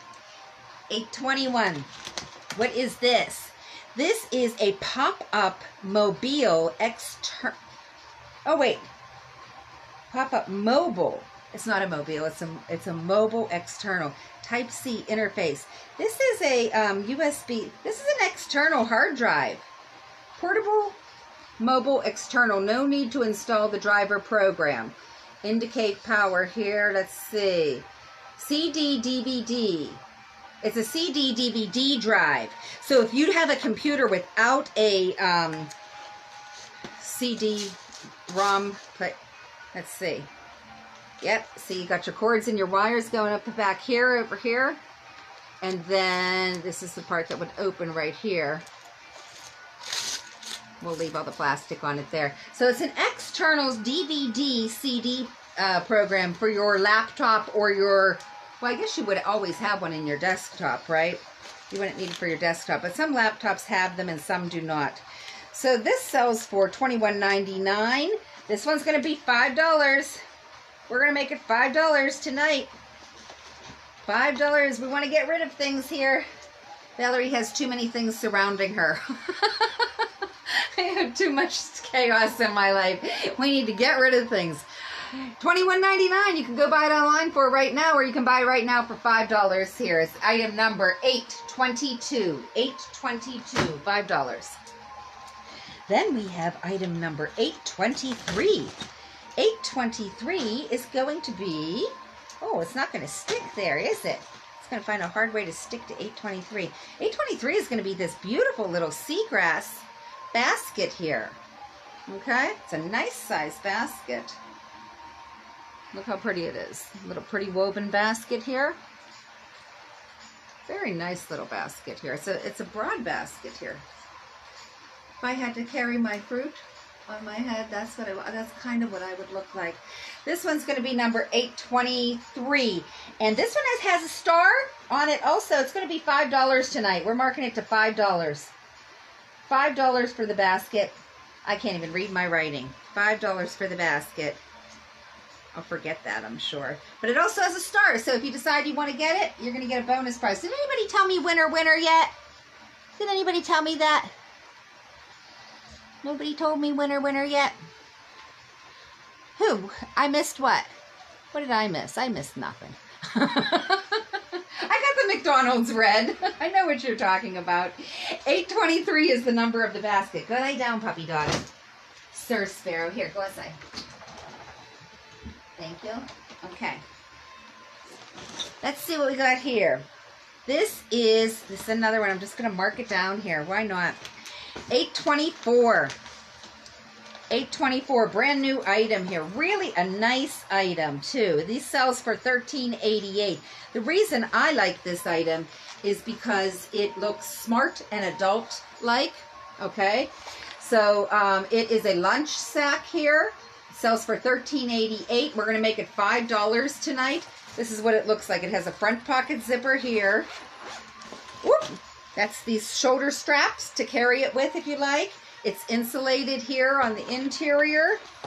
821. What is this? This is a pop-up mobile external. Oh wait, pop-up mobile. It's not a mobile. It's a mobile external Type-C interface. This is a USB. This is an external hard drive. Portable mobile external. No need to install the driver program. Indicate power here. Let's see. CD DVD. It's a CD DVD drive. So if you have a computer without a CD-ROM, let's see. Yep, see, you got your cords and your wires going up the back here, over here. And then this is the part that would open right here. We'll leave all the plastic on it there. So it's an external DVD CD program for your laptop or your, well, I guess you would always have one in your desktop, right? You wouldn't need it for your desktop, but some laptops have them and some do not. So this sells for $21.99. This one's going to be $5. We're going to make it $5 tonight. $5. We want to get rid of things here. Valerie has too many things surrounding her. I have too much chaos in my life. We need to get rid of things. $21.99. You can go buy it online for right now, or you can buy it right now for $5 here. It's item number 822. 822. $5. Then we have item number 823. 823 is going to be, oh, it's not going to stick there, is it? It's going to find a hard way to stick to 823. 823 is going to be this beautiful little seagrass basket here. Okay? It's a nice size basket. Look how pretty it is. A little pretty woven basket here. Very nice little basket here. It's a broad basket here. If I had to carry my fruit on my head, that's kind of what I would look like. This one's going to be number 823. And this one has a star on it also. It's going to be $5 tonight. We're marking it to $5. $5 for the basket. I can't even read my writing. $5 for the basket. I'll forget that, I'm sure. But it also has a star, so if you decide you want to get it, you're going to get a bonus prize. Did anybody tell me winner yet? Did anybody tell me that? Nobody told me winner yet? Who? I missed what? What did I miss? I missed nothing. I got the McDonald's red. I know what you're talking about. 823 is the number of the basket. Go lay down, puppy dog. Sir Sparrow. Here, go outside. Thank you. Okay. Let's see what we got here. This is another one. I'm just going to mark it down here. Why not? 824. 824. Brand new item here. Really a nice item, too. These sells for $13.88. The reason I like this item is because it looks smart and adult-like. Okay? So, it is a lunch sack here. Sells for $13.88. We're going to make it $5 tonight. This is what it looks like. It has a front pocket zipper here. Whoop. That's these shoulder straps to carry it with if you like. It's insulated here on the interior.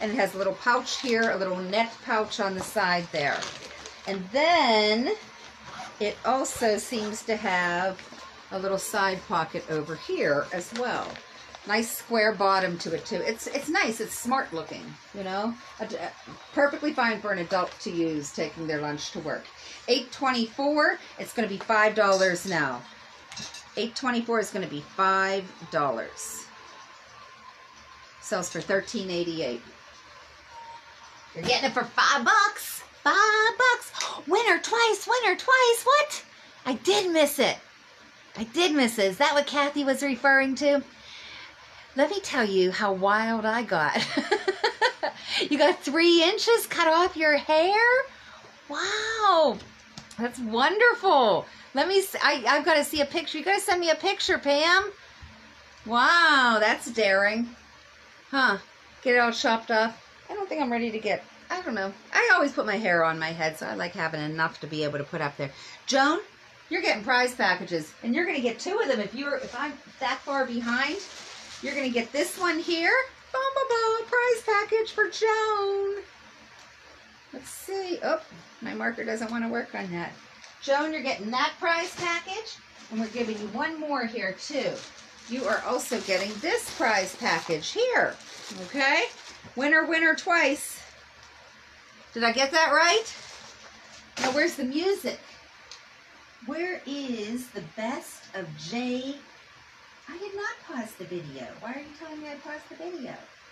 And it has a little pouch here, a little net pouch on the side there. And then it also seems to have a little side pocket over here as well. Nice square bottom to it too. It's nice. It's smart looking, you know. Perfectly fine for an adult to use taking their lunch to work. $8.24. It's going to be $5 now. $8.24 is going to be $5. Sells for $13.88. You're getting it for $5. $5. Winner twice. Winner twice. What? I did miss it. I did miss it. Is that what Kathy was referring to? Let me tell you how wild I got. You got 3 inches cut off your hair? Wow. That's wonderful. Let me see. I've got to see a picture. You got to send me a picture, Pam. Wow, that's daring. Huh. Get it all chopped off. I don't think I'm ready to get, I don't know. I always put my hair on my head, so I like having enough to be able to put up there. Joan, you're getting prize packages, and you're going to get 2 of them if I'm that far behind. You're going to get this one here. Prize package for Joan. Let's see. Oh, my marker doesn't want to work on that. Joan, you're getting that prize package. And we're giving you one more here, too. You are also getting this prize package here. Okay? Winner, winner twice. Did I get that right? Now, where's the music? Where is the best of J? I did not pause the video. Why are you telling me I paused the video?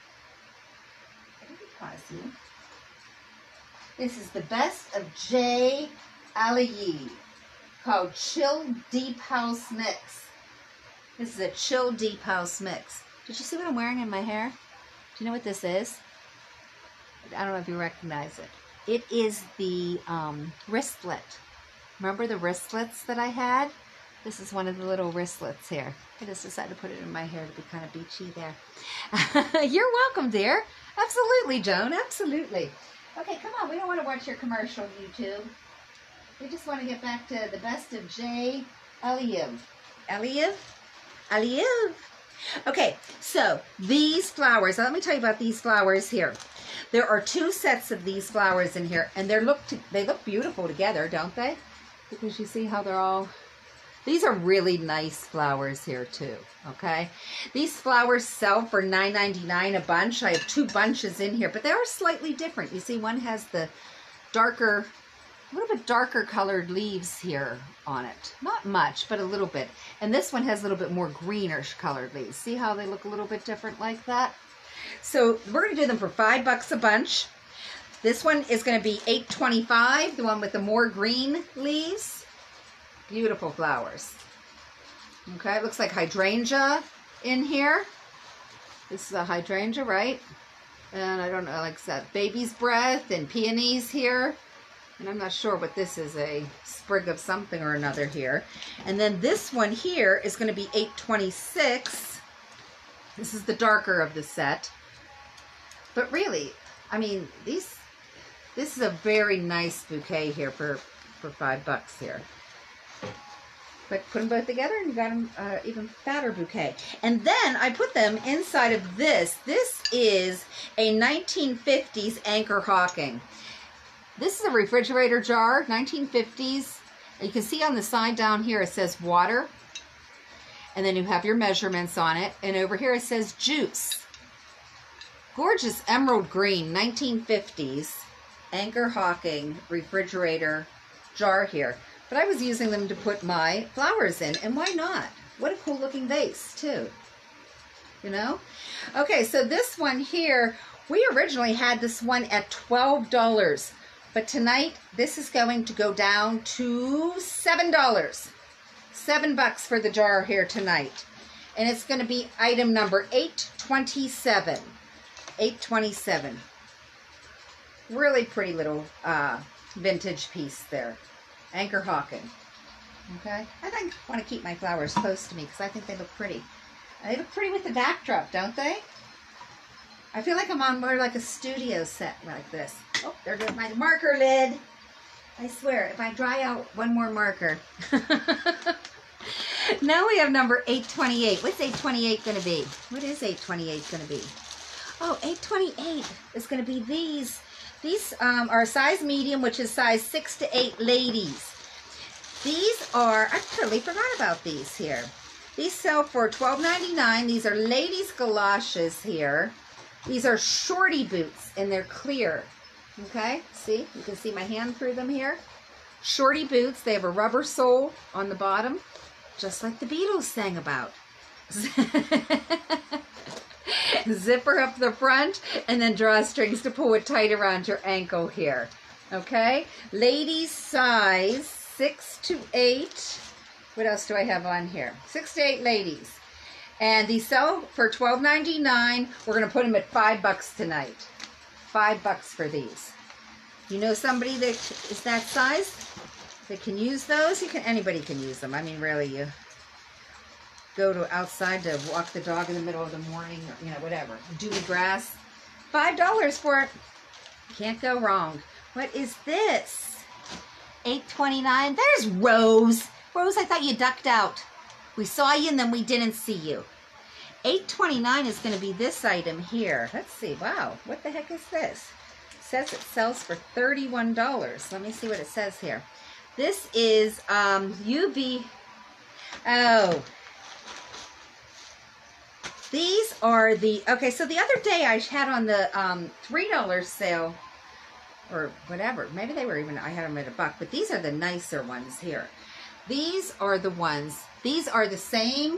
I didn't pause you. This is the best of J. Aliyev called Chill Deep House Mix. This is a Chill Deep House Mix. Did you see what I'm wearing in my hair? Do you know what this is? I don't know if you recognize it. It is the wristlet. Remember the wristlets that I had? This is one of the little wristlets here. I just decided to put it in my hair to be kind of beachy there. You're welcome, dear. Absolutely, Joan. Absolutely. Okay, come on. We don't want to watch your commercial, YouTube. We just want to get back to the best of J. Aliyev. Aliyev? Aliyev. Okay, so these flowers. Now let me tell you about these flowers here. There are 2 sets of these flowers in here, and they look beautiful together, don't they? Because you see how they're all... These are really nice flowers here too, okay? These flowers sell for $9.99 a bunch. I have 2 bunches in here, but they are slightly different. You see, one has the darker, a little bit darker colored leaves here on it. Not much, but a little bit. And this one has a little bit more greenish colored leaves. See how they look a little bit different like that? So we're going to do them for $5 a bunch. This one is going to be $8.25, the one with the more green leaves. Beautiful flowers. Okay, it looks like hydrangea in here. This is a hydrangea, right? And I don't know, like that baby's breath and peonies here. And I'm not sure what this is, a sprig of something or another here. And then this one here is going to be $8.26. This is the darker of the set. But really, I mean, this is a very nice bouquet here for $5 here. But put them both together and you got them even fatter bouquet. And then I put them inside of this. This is a 1950s Anchor Hocking. This is a refrigerator jar, 1950s. You can see on the side down here it says water. And then you have your measurements on it. And over here it says juice. Gorgeous emerald green, 1950s Anchor Hocking refrigerator jar here. But I was using them to put my flowers in, and why not? What a cool looking vase, too. You know? Okay, so this one here, we originally had this one at $12. But tonight, this is going to go down to $7. $7 for the jar here tonight. And it's going to be item number 827. 827. Really pretty little vintage piece there. Anchor Hocking. Okay? I want to keep my flowers close to me because I think they look pretty. They look pretty with the backdrop, don't they? I feel like I'm on more like a studio set like this. Oh, there goes my marker lid. I swear, if I dry out one more marker. Now we have number 828. What's 828 going to be? What is 828 going to be? Oh, $8.28 is going to be these. These are size medium, which is size 6 to 8 ladies. These are, I totally forgot about these here. These sell for $12.99. These are ladies' galoshes here. These are shorty boots, and they're clear. Okay, see? You can see my hand through them here. Shorty boots. They have a rubber sole on the bottom, just like the Beatles sang about. Zipper up the front, and then drawstrings to pull it tight around your ankle here. Okay? Ladies size 6 to 8. What else do I have on here? 6 to 8 ladies. And these sell for $12.99. We're going to put them at $5 tonight. $5 for these. You know somebody that is that size that can use those? Anybody can use them. I mean, really, you go to outside to walk the dog in the middle of the morning, or, you know, whatever. Dewy grass. $5 for it. Can't go wrong. What is this? $8.29. There's Rose. Rose, I thought you ducked out. We saw you and then we didn't see you. $8.29 is going to be this item here. Let's see. Wow. What the heck is this? It says it sells for $31. Let me see what it says here. This is UV. Oh. These are the, okay, so the other day I had on the $3 sale, or whatever. Maybe they were even, I had them at $1, but these are the nicer ones here. These are the ones, these are the same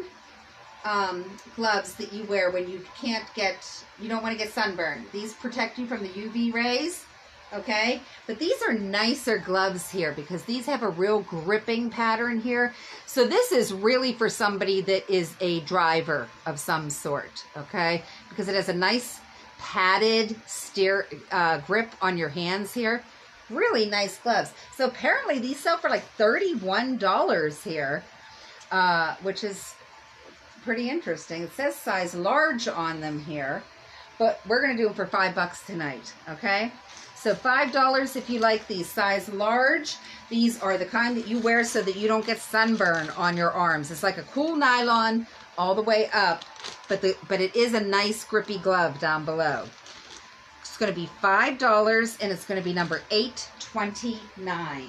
gloves that you wear when you can't get, you don't want to get sunburned. These protect you from the UV rays, okay? But these are nicer gloves here because these have a real gripping pattern here. So this is really for somebody that is a driver of some sort, okay? Because it has a nice padded grip on your hands here. Really nice gloves. So apparently these sell for like $31 here, which is pretty interesting. It says size large on them here, but we're going to do them for $5 tonight, okay? So $5 if you like these size large. These are the kind that you wear so that you don't get sunburn on your arms. It's like a cool nylon all the way up, but it is a nice grippy glove down below. It's going to be $5, and it's going to be number 829.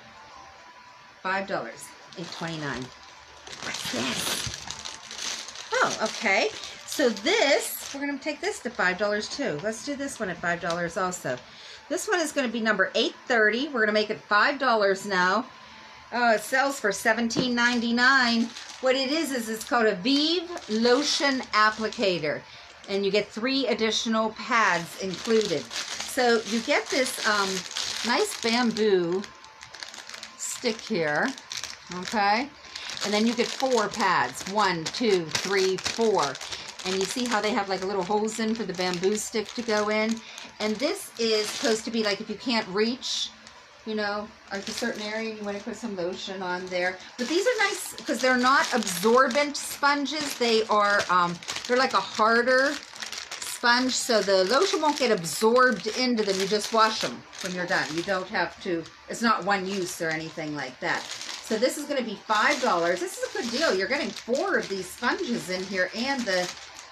$5, $829. What's this? Oh, okay. So this, we're going to take this to $5 too. Let's do this one at $5 also. This one is going to be number 830. We're going to make it $5 now. Oh, it sells for $17.99. What it is it's called a Vive Lotion Applicator. And you get 3 additional pads included. So you get this nice bamboo stick here, okay? And then you get 4 pads. 1, 2, 3, 4. And you see how they have like a little holes in for the bamboo stick to go in? And this is supposed to be like if you can't reach, you know, like a certain area, you want to put some lotion on there. But these are nice because they're not absorbent sponges. They are, they're like a harder sponge, so the lotion won't get absorbed into them. You just wash them when you're done. You don't have to, it's not one use or anything like that. So this is going to be $5. This is a good deal. You're getting 4 of these sponges in here and the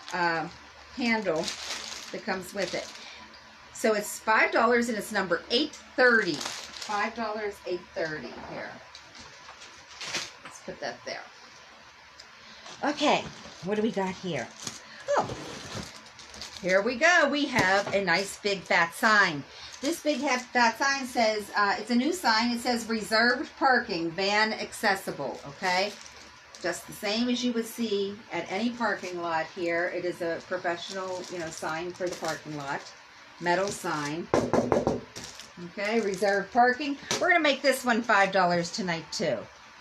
handle that comes with it. So it's $5 and it's number 830. $5, $830 here. Let's put that there. Okay, what do we got here? Oh, here we go. We have a nice big fat sign. This big fat sign says, it's a new sign. It says reserved parking, van accessible, okay? Just the same as you would see at any parking lot here. It is a professional, you know, sign for the parking lot. Metal sign. Okay, reserved parking. We're going to make this one $5 tonight too.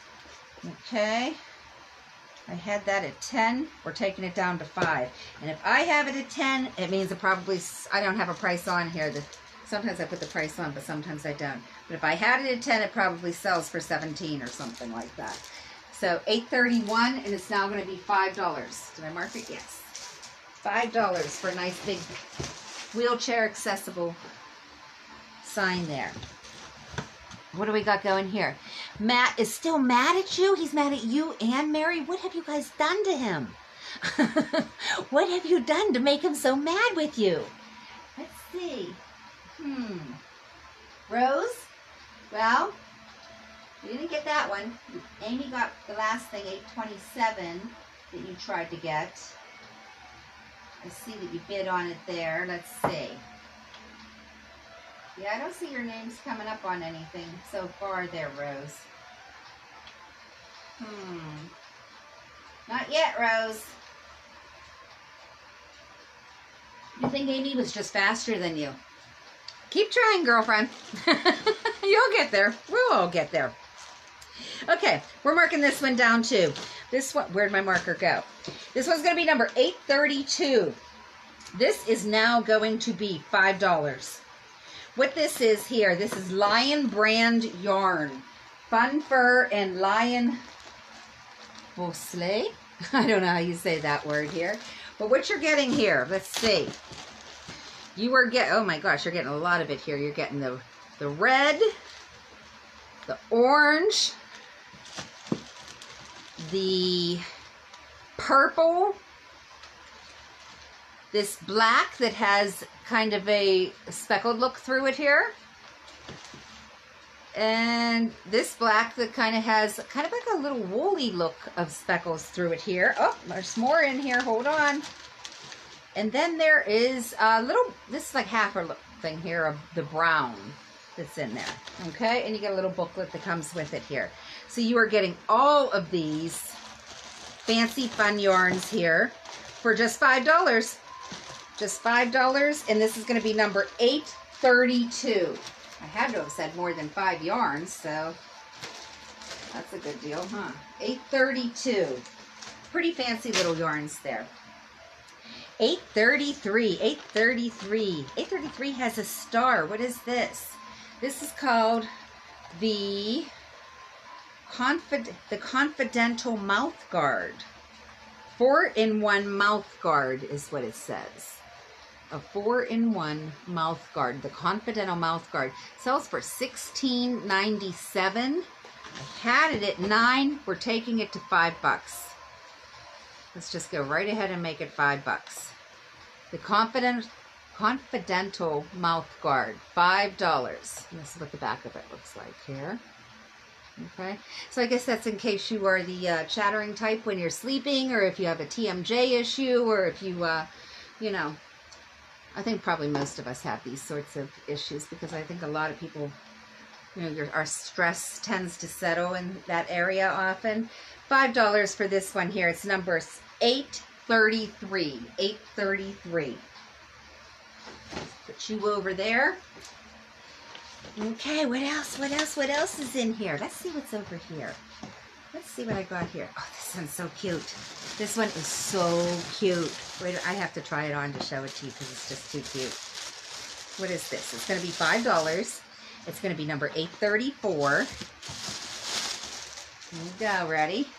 Okay. I had that at 10. We're taking it down to 5. And if I have it at 10, it means it probably, I don't have a price on here. Sometimes I put the price on, but sometimes I don't. But if I had it at 10, it probably sells for 17 or something like that. So $8.31, and it's now going to be $5. Did I mark it? Yes. $5 for a nice big wheelchair accessible sign there. What do we got going here? Matt is still mad at you. He's mad at you and Mary. What have you guys done to him? What have you done to make him so mad with you? Let's see. Rose? Well, you didn't get that one. Amy got the last thing, 827, that you tried to get. I see that you bid on it there. Let's see. Yeah, I don't see your names coming up on anything so far there, Rose. Not yet, Rose. You think Amy was just faster than you? Keep trying, girlfriend. You'll get there. We'll all get there. Okay, we're marking this one down too. This one, where'd my marker go? This one's going to be number 832. This is now going to be $5. What this is here, this is Lion brand yarn. Fun Fur and Lion Boucle. I don't know how you say that word here. But what you're getting here, let's see. You are oh my gosh, you're getting a lot of it here. You're getting the red, the orange, the purple, this black that has kind of a speckled look through it here, and this black that kind of has kind of like a little woolly look of speckles through it here. Oh, there's more in here. Hold on. And then there is a little, this is like half a thing here of the brown that's in there. Okay, and you get a little booklet that comes with it here. So you are getting all of these fancy fun yarns here for just $5. Just $5, and this is going to be number 832. I had to have said more than 5 yarns, so that's a good deal, huh? 832. Pretty fancy little yarns there. 833. 833. 833 has a star. What is this? This is called the Confidential Mouth Guard. 4-in-1 mouth guard is what it says. A 4-in-1 mouth guard. The Confidential Mouth Guard sells for $16.97. I had it at $9. We're taking it to $5. Let's just go right ahead and make it $5. The Confidential Mouth Guard, $5. And this is what the back of it looks like here. Okay, so I guess that's in case you are the chattering type when you're sleeping, or if you have a TMJ issue, or if you, you know, I think probably most of us have these sorts of issues, because I think a lot of people, you know, our stress tends to settle in that area often. $5 for this one here. It's number 833. 833. Put you over there. Okay, what else? What else? What else is in here? Let's see what's over here. Let's see what I got here. Oh, this one's so cute. This one is so cute. Wait, I have to try it on to show it to you because it's just too cute. What is this? It's going to be $5. It's going to be number 834. Here we go. Ready?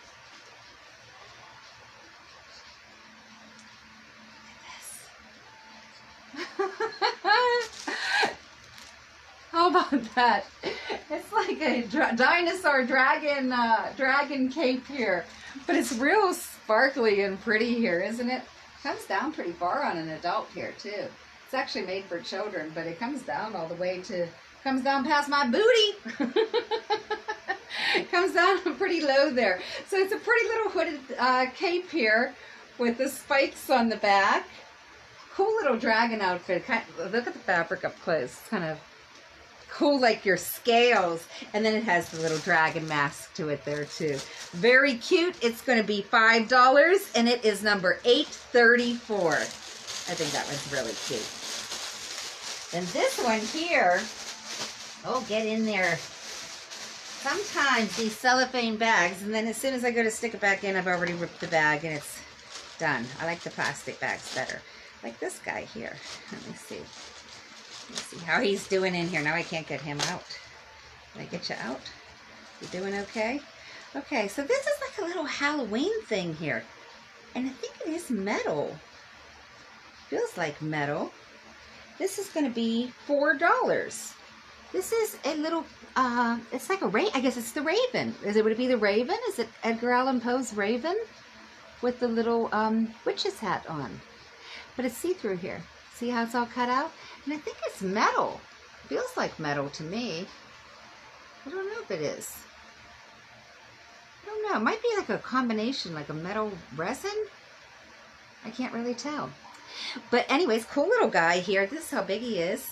How about that? It's like a dinosaur dragon cape here, but it's real sparkly and pretty here, isn't it? Comes down pretty far on an adult here too. It's actually made for children, but it comes down all the way to, comes down past my booty. It comes down pretty low there. So it's a pretty little hooded cape here with the spikes on the back. Cool little dragon outfit. Look at the fabric up close. It's kind of cool, like your scales, and then it has the little dragon mask to it there too. Very cute. It's going to be $5, and it is number 834. I think that one's really cute. And this one here, oh, get in there. Sometimes these cellophane bags, and then as soon as I go to stick it back in, I've already ripped the bag and it's done. I like the plastic bags better. Like this guy here. Let me see. Let's see how he's doing in here. Now I can't get him out. Did I get you out? You doing okay? Okay, so this is like a little Halloween thing here. And I think it is metal. Feels like metal. This is going to be $4. This is a little, it's like a I guess it's the Raven. Would it be the Raven? Is it Edgar Allan Poe's Raven? with the little witch's hat on. But it's see-through here. See how it's all cut out? And I think it's metal. Feels like metal to me. I don't know if it is. I don't know. It might be like a combination, like a metal resin. I can't really tell. But anyways, cool little guy here. This is how big he is.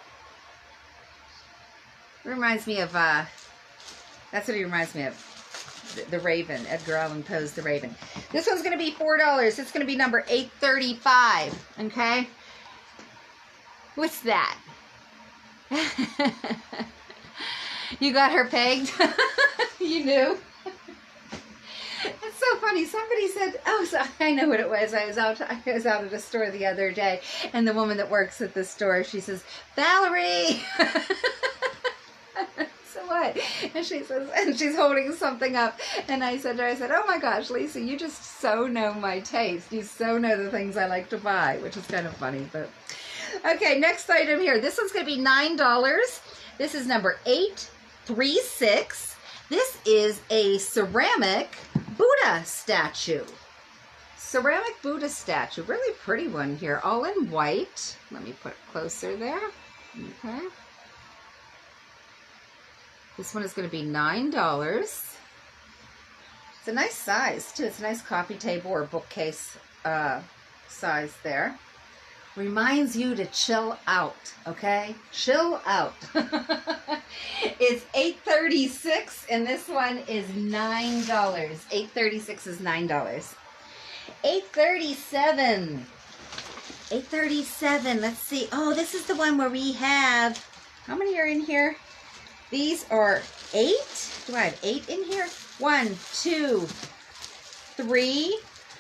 It reminds me of, that's what he reminds me of. The Raven, Edgar Allan Poe's The Raven. This one's going to be $4. It's going to be number 835. Okay? What's that? You got her pegged? You knew? It's so funny. Somebody said, oh, so I know what it was. I was out at a store the other day, and the woman that works at the store, she says, Valerie! So what? And she says, and she's holding something up, and I said to her, oh my gosh, Lisa, you just so know my taste. You so know the things I like to buy, which is kind of funny, but... Okay, next item here. This one's going to be $9. This is number 836. This is a ceramic Buddha statue. Ceramic Buddha statue. Really pretty one here. All in white. Let me put it closer there. Okay. This one is going to be $9. It's a nice size, too. It's a nice coffee table or bookcase size there. Reminds you to chill out, okay? Chill out. It's $836, and this one is $9. $836 is $9. $837. $837. Let's see. Oh, this is the one where we have, how many are in here? These are 8. Do I have 8 in here? 1, 2, 3,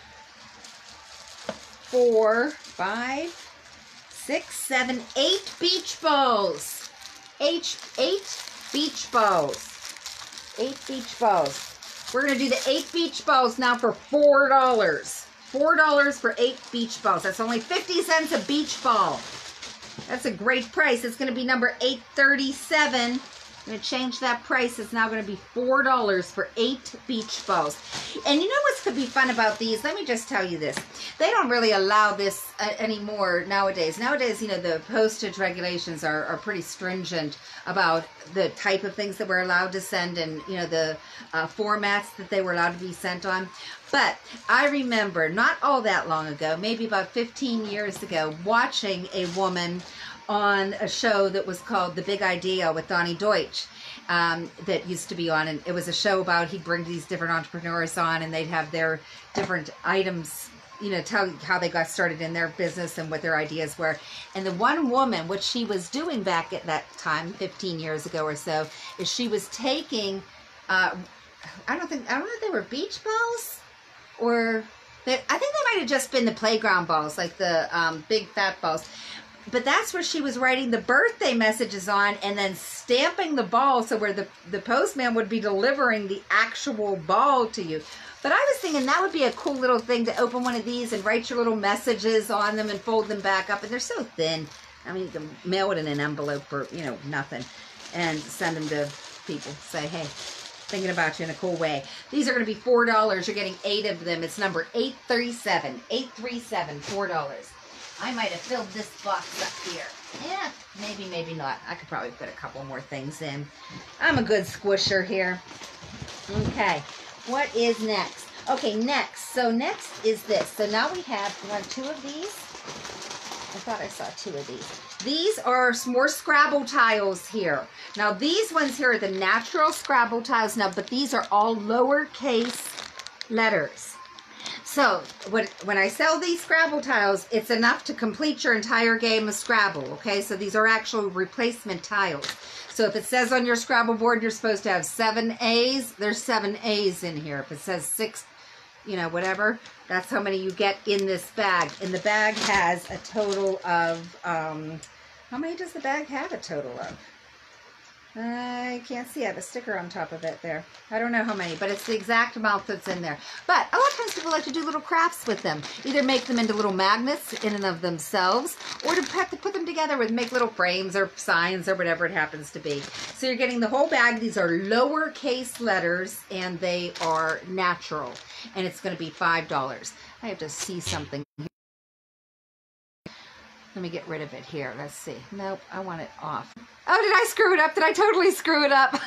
4, 5, 6, 7, 8 beach balls. 8 beach balls. 8 beach balls. We're going to do the 8 beach balls now for $4. $4 for 8 beach balls. That's only 50 cents a beach ball. That's a great price. It's going to be number 837. I'm going to change that price. It's now going to be $4 for 8 beach balls. And you know what's going to be fun about these? Let me just tell you this. They don't really allow this anymore nowadays. Nowadays, you know, the postage regulations are pretty stringent about the type of things that we're allowed to send and, you know, the formats that they were allowed to be sent on. But I remember not all that long ago, maybe about 15 years ago, watching a woman on a show that was called The Big Idea with Donnie Deutsch that used to be on, and it was a show about he'd bring these different entrepreneurs on and they'd have their different items, you know, tell how they got started in their business and what their ideas were. And the one woman, what she was doing back at that time, 15 years ago or so, is she was taking, I don't know if they were beach balls or I think they might have just been the playground balls, like the big fat balls. But that's where she was writing the birthday messages on and then stamping the ball so where the postman would be delivering the actual ball to you. But I was thinking that would be a cool little thing to open one of these and write your little messages on them and fold them back up. And they're so thin. I mean, you can mail it in an envelope or, you know, nothing. And send them to people. Say, hey, thinking about you in a cool way. These are going to be $4. You're getting 8 of them. It's number 837. 837, $4. I might have filled this box up here. Yeah, maybe, maybe not. I could probably put a couple more things in. I'm a good squisher here. Okay, what is next? Okay, next. So next is this. So now we have, you want 2 of these? I thought I saw 2 of these. These are some more Scrabble tiles here. Now these ones here are the natural Scrabble tiles now, but these are all lowercase letters. So, when I sell these Scrabble tiles, it's enough to complete your entire game of Scrabble, okay? So these are actual replacement tiles. So if it says on your Scrabble board you're supposed to have 7 A's, there's 7 A's in here. If it says 6, you know, whatever, that's how many you get in this bag. And the bag has a total of, how many does the bag have a total of? I can't see. I have a sticker on top of it there. I don't know how many, but it's the exact amount that's in there. But a lot of times people like to do little crafts with them. Either make them into little magnets in and of themselves, or to put them together with make little frames or signs or whatever it happens to be. So you're getting the whole bag. These are lowercase letters, and they are natural. And it's going to be $5. I have to see something here. Let me get rid of it here. Let's see. Nope, I want it off. Oh, did I screw it up? Did I totally screw it up? Did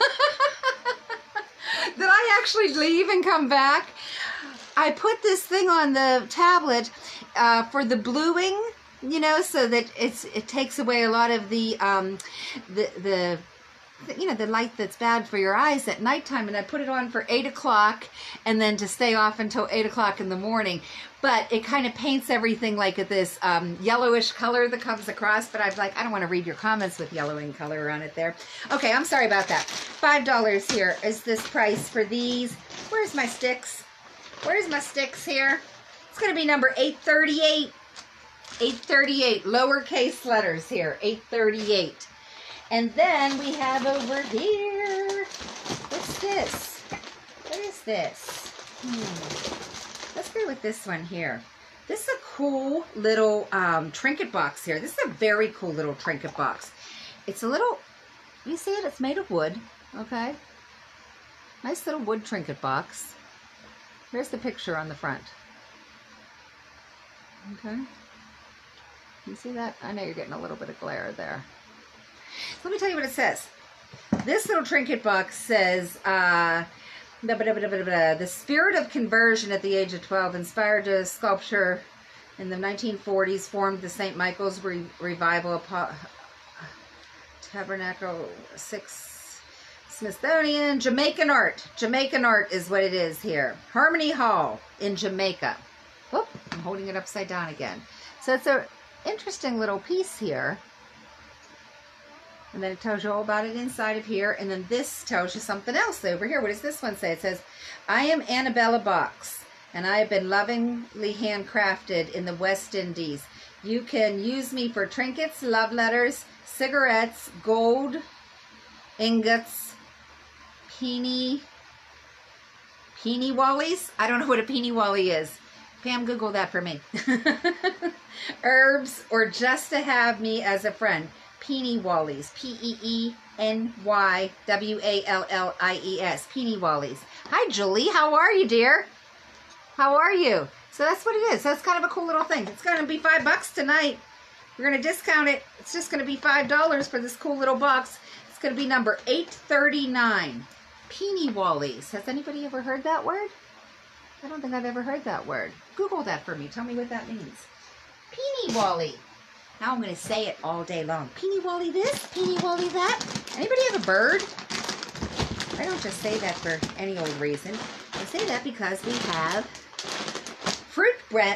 I actually leave and come back? I put this thing on the tablet for the bluing, you know, so that it takes away a lot of the you know, the light that's bad for your eyes at nighttime, and I put it on for 8 o'clock and then to stay off until 8 o'clock in the morning. But it kind of paints everything like this yellowish color that comes across, but I'm like, I don't want to read your comments with yellowing color on it there. Okay, I'm sorry about that. $5 here is this price for these. Where's my sticks? Where's my sticks here? It's going to be number 838. 838, lowercase letters here, 838. And then we have over here, what's this? What is this? Let's go with this one here. This is a cool little trinket box here. This is a very cool little trinket box. It's a little, you see it? It's made of wood, okay? Nice little wood trinket box. Here's the picture on the front. Okay. You see that? I know you're getting a little bit of glare there. So let me tell you what it says. This little trinket box says, the spirit of conversion at the age of 12 inspired a sculpture in the 1940s, formed the St. Michael's Revival Tabernacle 6 Smithsonian. Jamaican art. Jamaican art is what it is here. Harmony Hall in Jamaica. Whoop, I'm holding it upside down again. So it's an interesting little piece here. And then it tells you all about it inside of here. And then this tells you something else over here. What does this one say? It says, I am Annabella Box, and I have been lovingly handcrafted in the West Indies. You can use me for trinkets, love letters, cigarettes, gold, ingots, peeny wallies. I don't know what a peeny wally is. Pam, Google that for me. Herbs, or just to have me as a friend. Peeny Wallies, P-E-E-N-Y-W-A-L-L-I-E-S, Peeny Wallies. Hi, Julie. How are you, dear? How are you? So that's what it is. So it's kind of a cool little thing. It's going to be $5 tonight. We're going to discount it. It's just going to be $5 for this cool little box. It's going to be number 839. Peeny Wallies. Has anybody ever heard that word? I don't think I've ever heard that word. Google that for me. Tell me what that means. Peeny Wally. Now I'm going to say it all day long. Peeny Wally this, Peeny Wally that. Anybody have a bird? I don't just say that for any old reason. I say that because we have fruit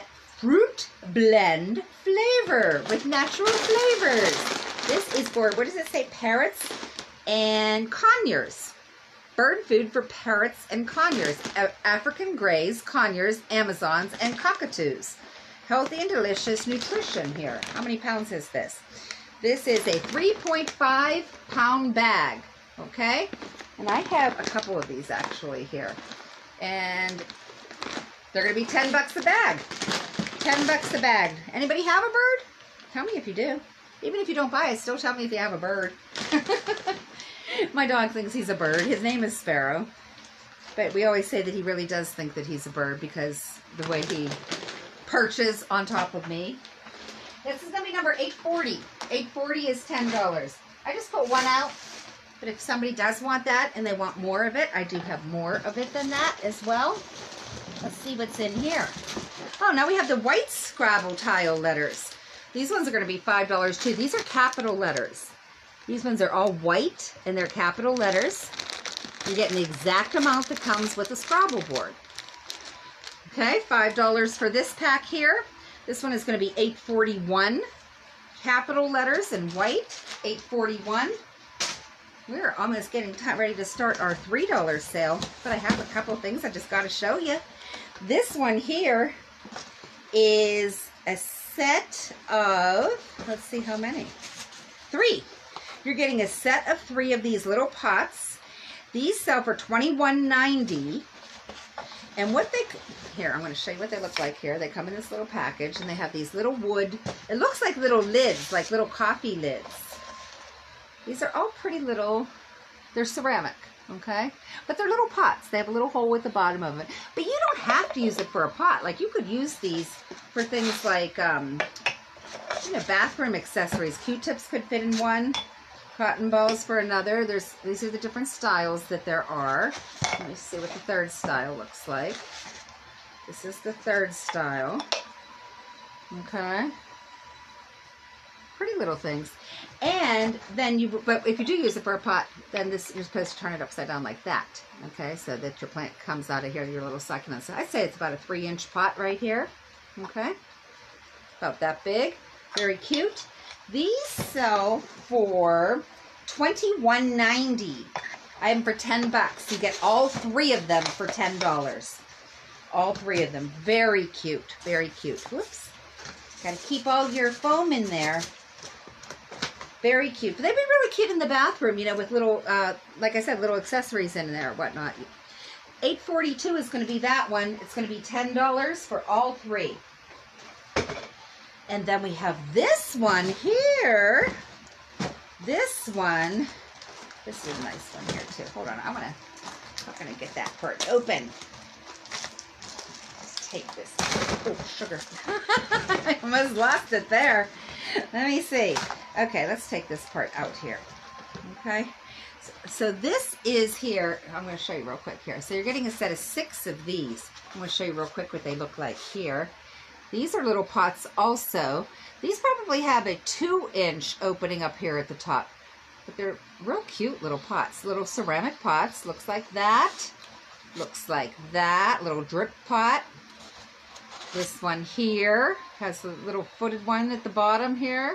blend flavor with natural flavors. This is for, what does it say? Parrots and conures. Bird food for parrots and conures. African greys, conures, Amazons, and cockatoos. Healthy and delicious nutrition here. How many pounds is this? This is a 3.5 pound bag, okay? And I have a couple of these actually here. And they're gonna be 10 bucks a bag. 10 bucks a bag. Anybody have a bird? Tell me if you do. Even if you don't buy it, still tell me if you have a bird. My dog thinks he's a bird. His name is Sparrow. But we always say that he really does think that he's a bird because the way he perches on top of me. This is going to be number 840. 840 is $10. I just put one out. But if somebody does want that and they want more of it, I do have more of it than that as well. Let's see what's in here. Oh, now we have the white Scrabble tile letters. These ones are going to be $5 too. These are capital letters. These ones are all white and they're capital letters. You're getting the exact amount that comes with a Scrabble board. Okay, $5 for this pack here. This one is going to be $8.41. Capital letters in white, $8.41. We're almost getting ready to start our $3 sale, but I have a couple things I just got to show you. This one here is a set of, let's see how many. 3. You're getting a set of 3 of these little pots. These sell for $21.90. And what they, here, I'm going to show you what they look like here. They come in this little package, and they have these little wood, it looks like little lids, like little coffee lids. These are all pretty little, they're ceramic, okay? But they're little pots. They have a little hole at the bottom of it. But you don't have to use it for a pot. Like, you could use these for things like, you know, bathroom accessories. Q-tips could fit in one. Cotton balls for another. These are the different styles that there are. Let me see what the third style looks like. This is the third style. Okay. Pretty little things. And then but if you do use it for a pot, then you're supposed to turn it upside down like that. Okay, so that your plant comes out of here, your little succulent. So I'd say it's about a 3-inch pot right here. Okay. About that big. Very cute. These sell for $21.90. I have them for $10. You get all 3 of them for $10. All 3 of them. Very cute. Very cute. Whoops. Got to keep all your foam in there. Very cute. But they've been really cute in the bathroom, you know, with little, like I said, little accessories in there or whatnot. $8.42 is going to be that one. It's going to be $10 for all 3. And then we have this one here. This one. This is a nice one here too. Hold on. I'm gonna get that part open. Let's take this. Oh, sugar. I almost lost it there. Let me see. Okay, let's take this part out here. Okay. So this is here. I'm going to show you real quick here. So you're getting a set of 6 of these. I'm going to show you real quick what they look like here. These are little pots also. These probably have a 2-inch opening up here at the top. But they're real cute little pots. Little ceramic pots. Looks like that. Looks like that. Little drip pot. This one here has a little footed one at the bottom here.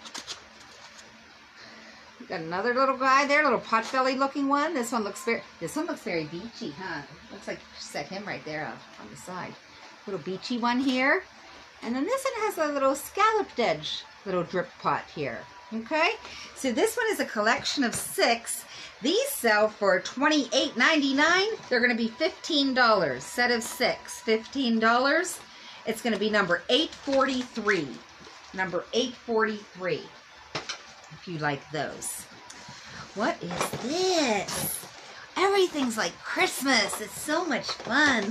We got another little guy there, little potbelly looking one. This one looks very beachy, huh? Looks like you set him right there on the side. Little beachy one here. And then this one has a little scalloped edge little drip pot here. Okay, so this one is a collection of 6. These sell for $28.99. They're going to be $15. Set of 6, $15. It's going to be number 843. Number 843. If you like those. What is this? Everything's like Christmas. It's so much fun.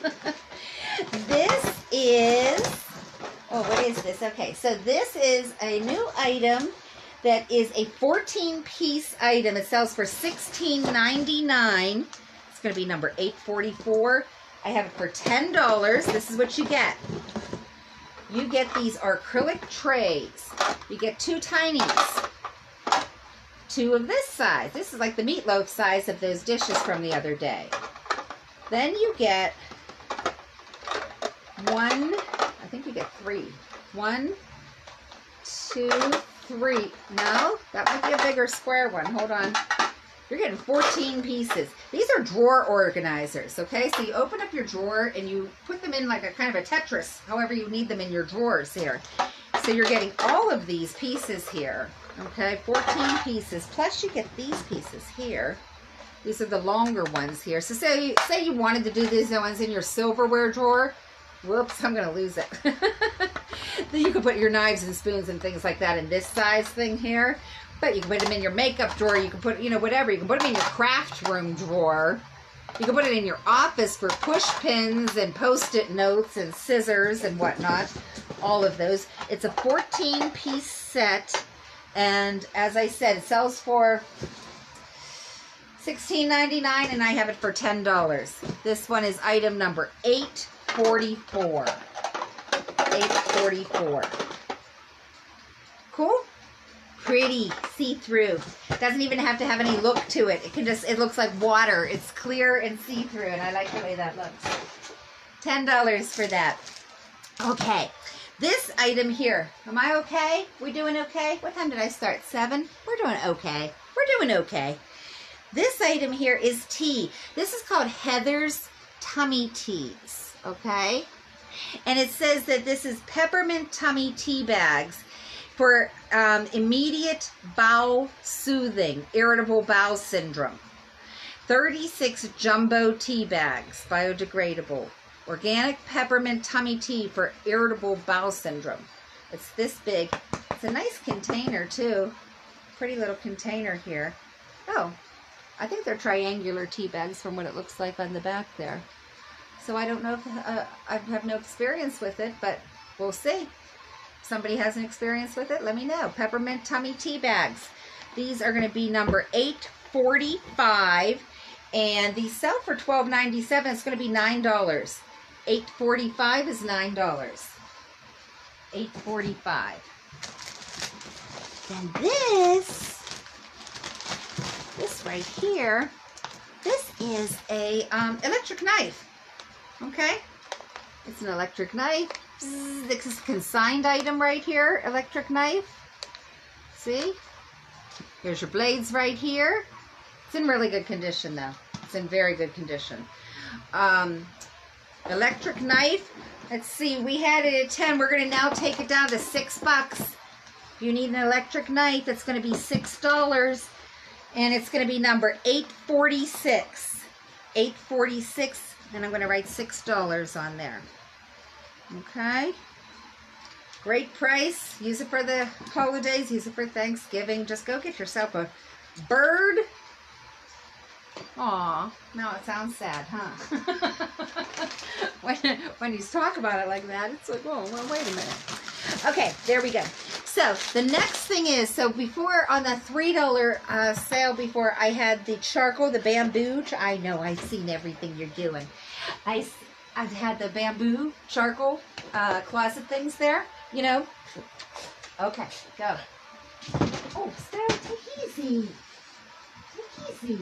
This is, oh, what is this? Okay, so this is a new item that is a 14-piece item. It sells for $16.99. It's going to be number 844. I have it for $10. This is what you get. You get these acrylic trays. You get 2 tinies. 2 of this size. This is like the meatloaf size of those dishes from the other day. Then you get 1, I think you get 3. 1, 2, 3. No, that might be a bigger square one. Hold on. You're getting 14 pieces. These are drawer organizers, okay? So you open up your drawer and you put them in like a kind of a Tetris, however you need them in your drawers here. So you're getting all of these pieces here, okay? 14 pieces, plus you get these pieces here. These are the longer ones here. So say you wanted to do these ones in your silverware drawer. Whoops, I'm going to lose it. Then you can put your knives and spoons and things like that in this size thing here. But you can put them in your makeup drawer. You can put, you know, whatever. You can put them in your craft room drawer. You can put it in your office for push pins and post-it notes and scissors and whatnot. All of those. It's a 14-piece set. And as I said, it sells for $16.99 and I have it for $10. This one is item number 844. 844. Cool? Pretty, see-through. Doesn't even have to have any look to it. It looks like water. It's clear and see-through, and I like the way that looks. $10 for that. Okay. This item here. Am I okay? We doing okay? What time did I start? 7? We're doing okay. We're doing okay. This item here is tea. This is called Heather's Tummy Teas. Okay? And it says that this is peppermint tummy tea bags. for immediate bowel soothing, irritable bowel syndrome. 36 jumbo tea bags, biodegradable. Organic peppermint tummy tea for irritable bowel syndrome. It's this big. It's a nice container too. Pretty little container here. Oh, I think they're triangular tea bags from what it looks like on the back there. So I don't know if I have no experience with it, but we'll see. If somebody has an experience with it, let me know. Peppermint tummy tea bags. These are going to be number 845, and these sell for $12.97. It's going to be $9. $8.45 is $9. $8.45. Then this right here, this is a electric knife. Okay, it's an electric knife. This is a consigned item right here, electric knife. See? Here's your blades right here. It's in really good condition though. It's in very good condition. Electric knife. Let's see, we had it at 10. We're going to now take it down to $6. If you need an electric knife, it's going to be $6. And it's going to be number 846. 846. And I'm going to write $6 on there. Okay. Great price. Use it for the holidays. Use it for Thanksgiving. Just go get yourself a bird. Aw, now it sounds sad, huh? when you talk about it like that, it's like, oh, well, wait a minute. Okay, there we go. So the next thing is, so before on the $3 sale before, I had the charcoal, the bamboo. I know, I've seen everything you're doing. I had the bamboo charcoal closet things there, you know. Okay, go. Oh, Sarah, take easy. Take easy.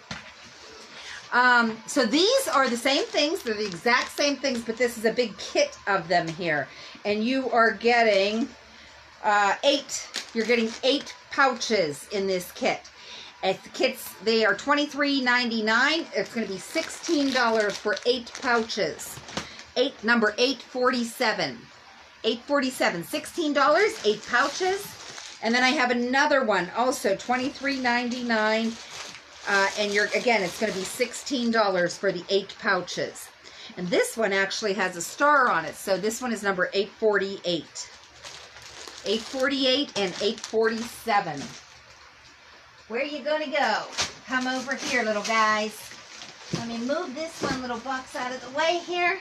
So these are the same things. They're the exact same things, but this is a big kit of them here. And you are getting 8. You're getting 8 pouches in this kit. At the kits, they are $23.99. It's going to be $16 for 8 pouches. Number 847. 847. $16, 8 pouches. And then I have another one, also $23.99. And again, it's going to be $16 for the 8 pouches. And this one actually has a star on it. So this one is number 848. 848 and 847. Where are you going to go? Come over here, little guys. Let me move this one little box out of the way here.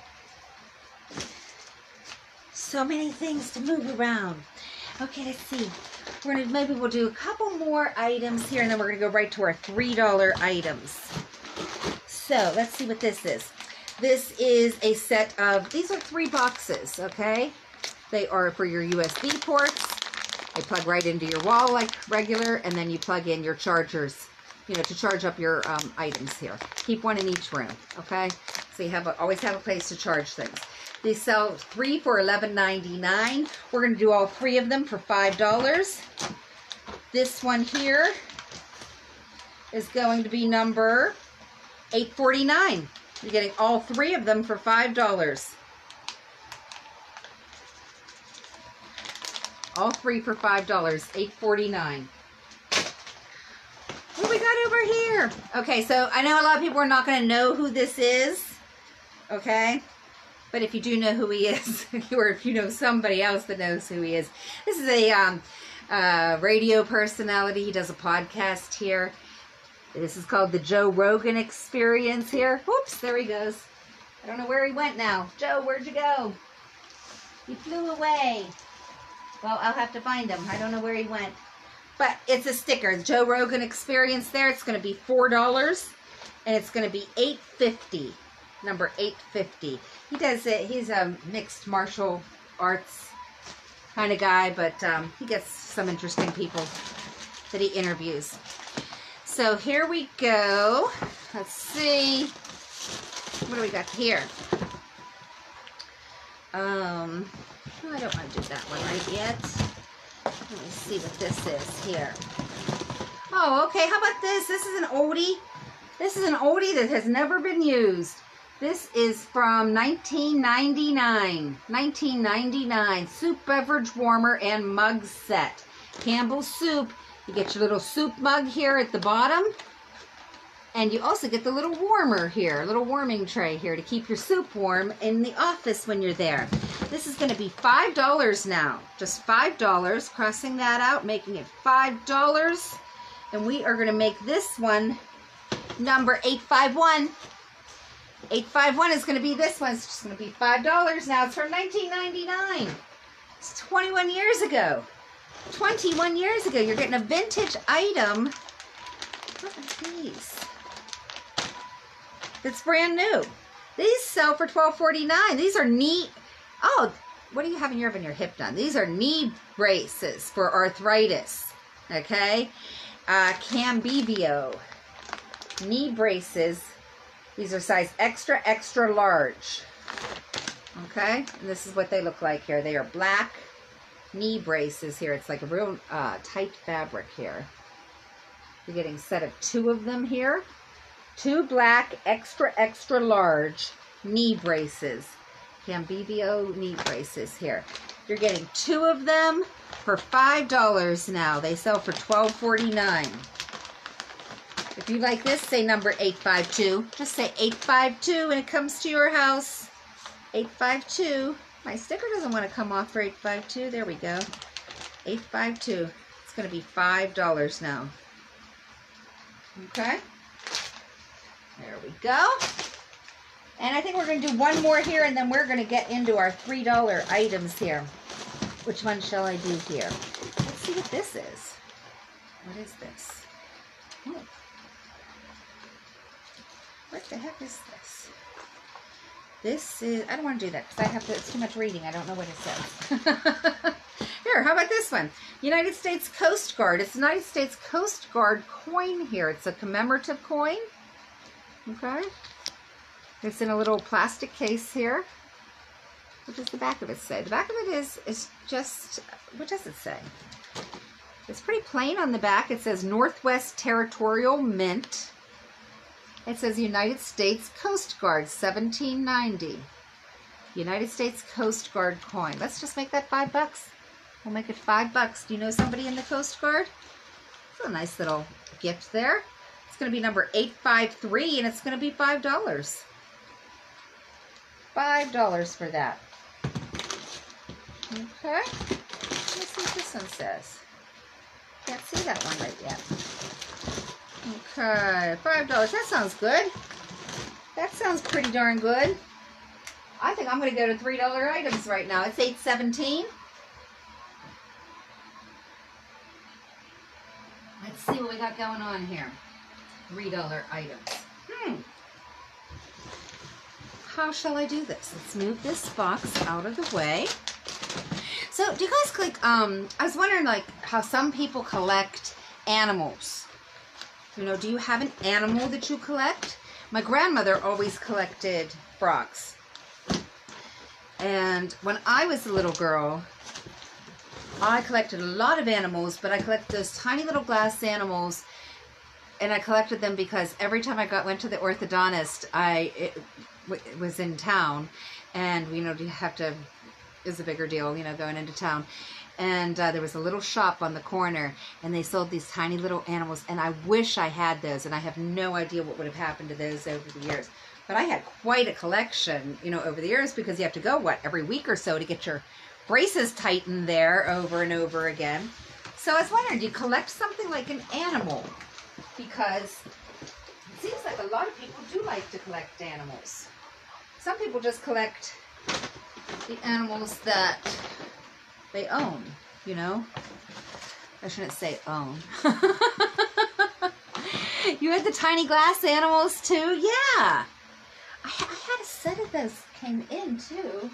So many things to move around. Okay, let's see. Maybe we'll do a couple more items here, and then we're going to go right to our $3 items. So, let's see what this is. This is a set of, these are 3 boxes, okay? They are for your USB ports. They plug right into your wall like regular, and then you plug in your chargers, you know, to charge up your items here. Keep one in each room, okay? So you always have a place to charge things. They sell 3 for $11.99. We're going to do all 3 of them for $5. This one here is going to be number $8.49. You're getting all 3 of them for $5. All 3 for $5. $8.49. What do we got over here? Okay, so I know a lot of people are not going to know who this is. Okay? But if you do know who he is, or if you know somebody else that knows who he is, this is a radio personality. He does a podcast here. This is called the Joe Rogan Experience here. Whoops, there he goes. I don't know where he went now. Joe, where'd you go? He flew away. Well, I'll have to find him. I don't know where he went. But it's a sticker. The Joe Rogan Experience there. It's going to be $4. And it's going to be $8.50. Number 850. He does it. He's a mixed martial arts kind of guy, but he gets some interesting people that he interviews. So here we go. Let's see. What do we got here? I don't want to do that one right yet. Let me see what this is here. Oh, okay. How about this? This is an oldie. This is an oldie that has never been used. This is from 1999. 1999. Soup beverage warmer and mug set. Campbell's Soup. You get your little soup mug here at the bottom. And you also get the little warmer here, little warming tray here to keep your soup warm in the office when you're there. This is going to be $5 now. Just $5. Crossing that out, making it $5. And we are going to make this one number 851. 851 is going to be this one. It's just going to be $5 now. It's from 1999. It's 21 years ago. 21 years ago. You're getting a vintage item. What are these? It's brand new. These sell for $12.49. These are knee... Oh, what are you having your hip done? These are knee braces for arthritis. Okay? Cambivio. Knee braces. These are size extra, extra large. Okay? And this is what they look like here. They are black knee braces here. It's like a real tight fabric here. You're getting a set of 2 of them here. 2 black, extra, extra large knee braces. Cambivio knee braces here. You're getting 2 of them for $5 now. They sell for $12.49. If you like this, say number 852. Just say 852 when it comes to your house. 852. My sticker doesn't want to come off for 852. There we go. 852. It's going to be $5 now. Okay. There we go. And I think we're going to do one more here, and then we're going to get into our $3 items here. Which one shall I do here? Let's see what this is. What is this? Oh. What the heck is this? This is, I don't want to do that because I have to, it's too much reading. I don't know what it says. Here, how about this one? United States Coast Guard. It's United States Coast Guard coin here. It's a commemorative coin. Okay. It's in a little plastic case here. What does the back of it say? The back of it is just, what does it say? It's pretty plain on the back. It says Northwest Territorial Mint. It says United States Coast Guard, 1790. United States Coast Guard coin. Let's just make that $5. We'll make it $5. Do you know somebody in the Coast Guard? It's a nice little gift there. It's going to be number 853, and it's going to be $5. $5 for that. Okay. Let's see what this one says. Can't see that one right yet. Okay, $5. That sounds good. That sounds pretty darn good. I think I'm going to go to $3 items right now. It's 817. Let's see what we got going on here. $3 items. How shall I do this? Let's move this box out of the way. So, do you guys click, I was wondering, like, how some people collect animals. You know, do you have an animal that you collect? My grandmother always collected frogs. And when I was a little girl, I collected a lot of animals, but I collected those tiny little glass animals, and I collected them because every time I went to the orthodontist, it was in town, and, you know, you have to, it's a bigger deal, you know, going into town. And there was a little shop on the corner, and they sold these tiny little animals, and I wish I had those, and I have no idea what would have happened to those over the years. But I had quite a collection, you know, over the years, because you have to go, what, every week or so to get your braces tightened there over and over again. So I was wondering, do you collect something like an animal? Because it seems like a lot of people do like to collect animals. Some people just collect the animals that they own, you know? I shouldn't say own. You had the tiny glass animals too? Yeah. I had a set of those came in too.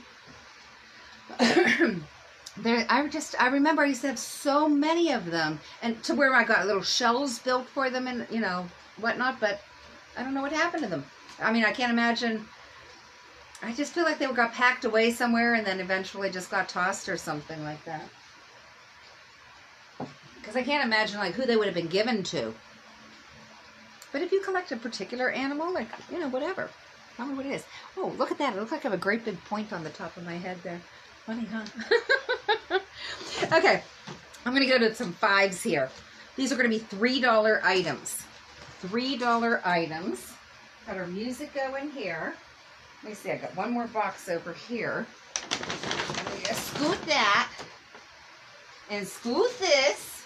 I remember I used to have so many of them, and to where I got little shells built for them and, you know, whatnot, but I don't know what happened to them. I mean, I can't imagine. I just feel like they got packed away somewhere and then eventually just got tossed or something like that. Because I can't imagine, like, who they would have been given to. But if you collect a particular animal, like, you know, whatever. Tell me what it is. Oh, look at that. It looks like I have a great big point on the top of my head there. Funny, huh? Okay. I'm going to go to some 5s here. These are going to be $3 items. $3 items. Got our music going here. Let me see. I got one more box over here. I'm going to scoot that. And scoot this.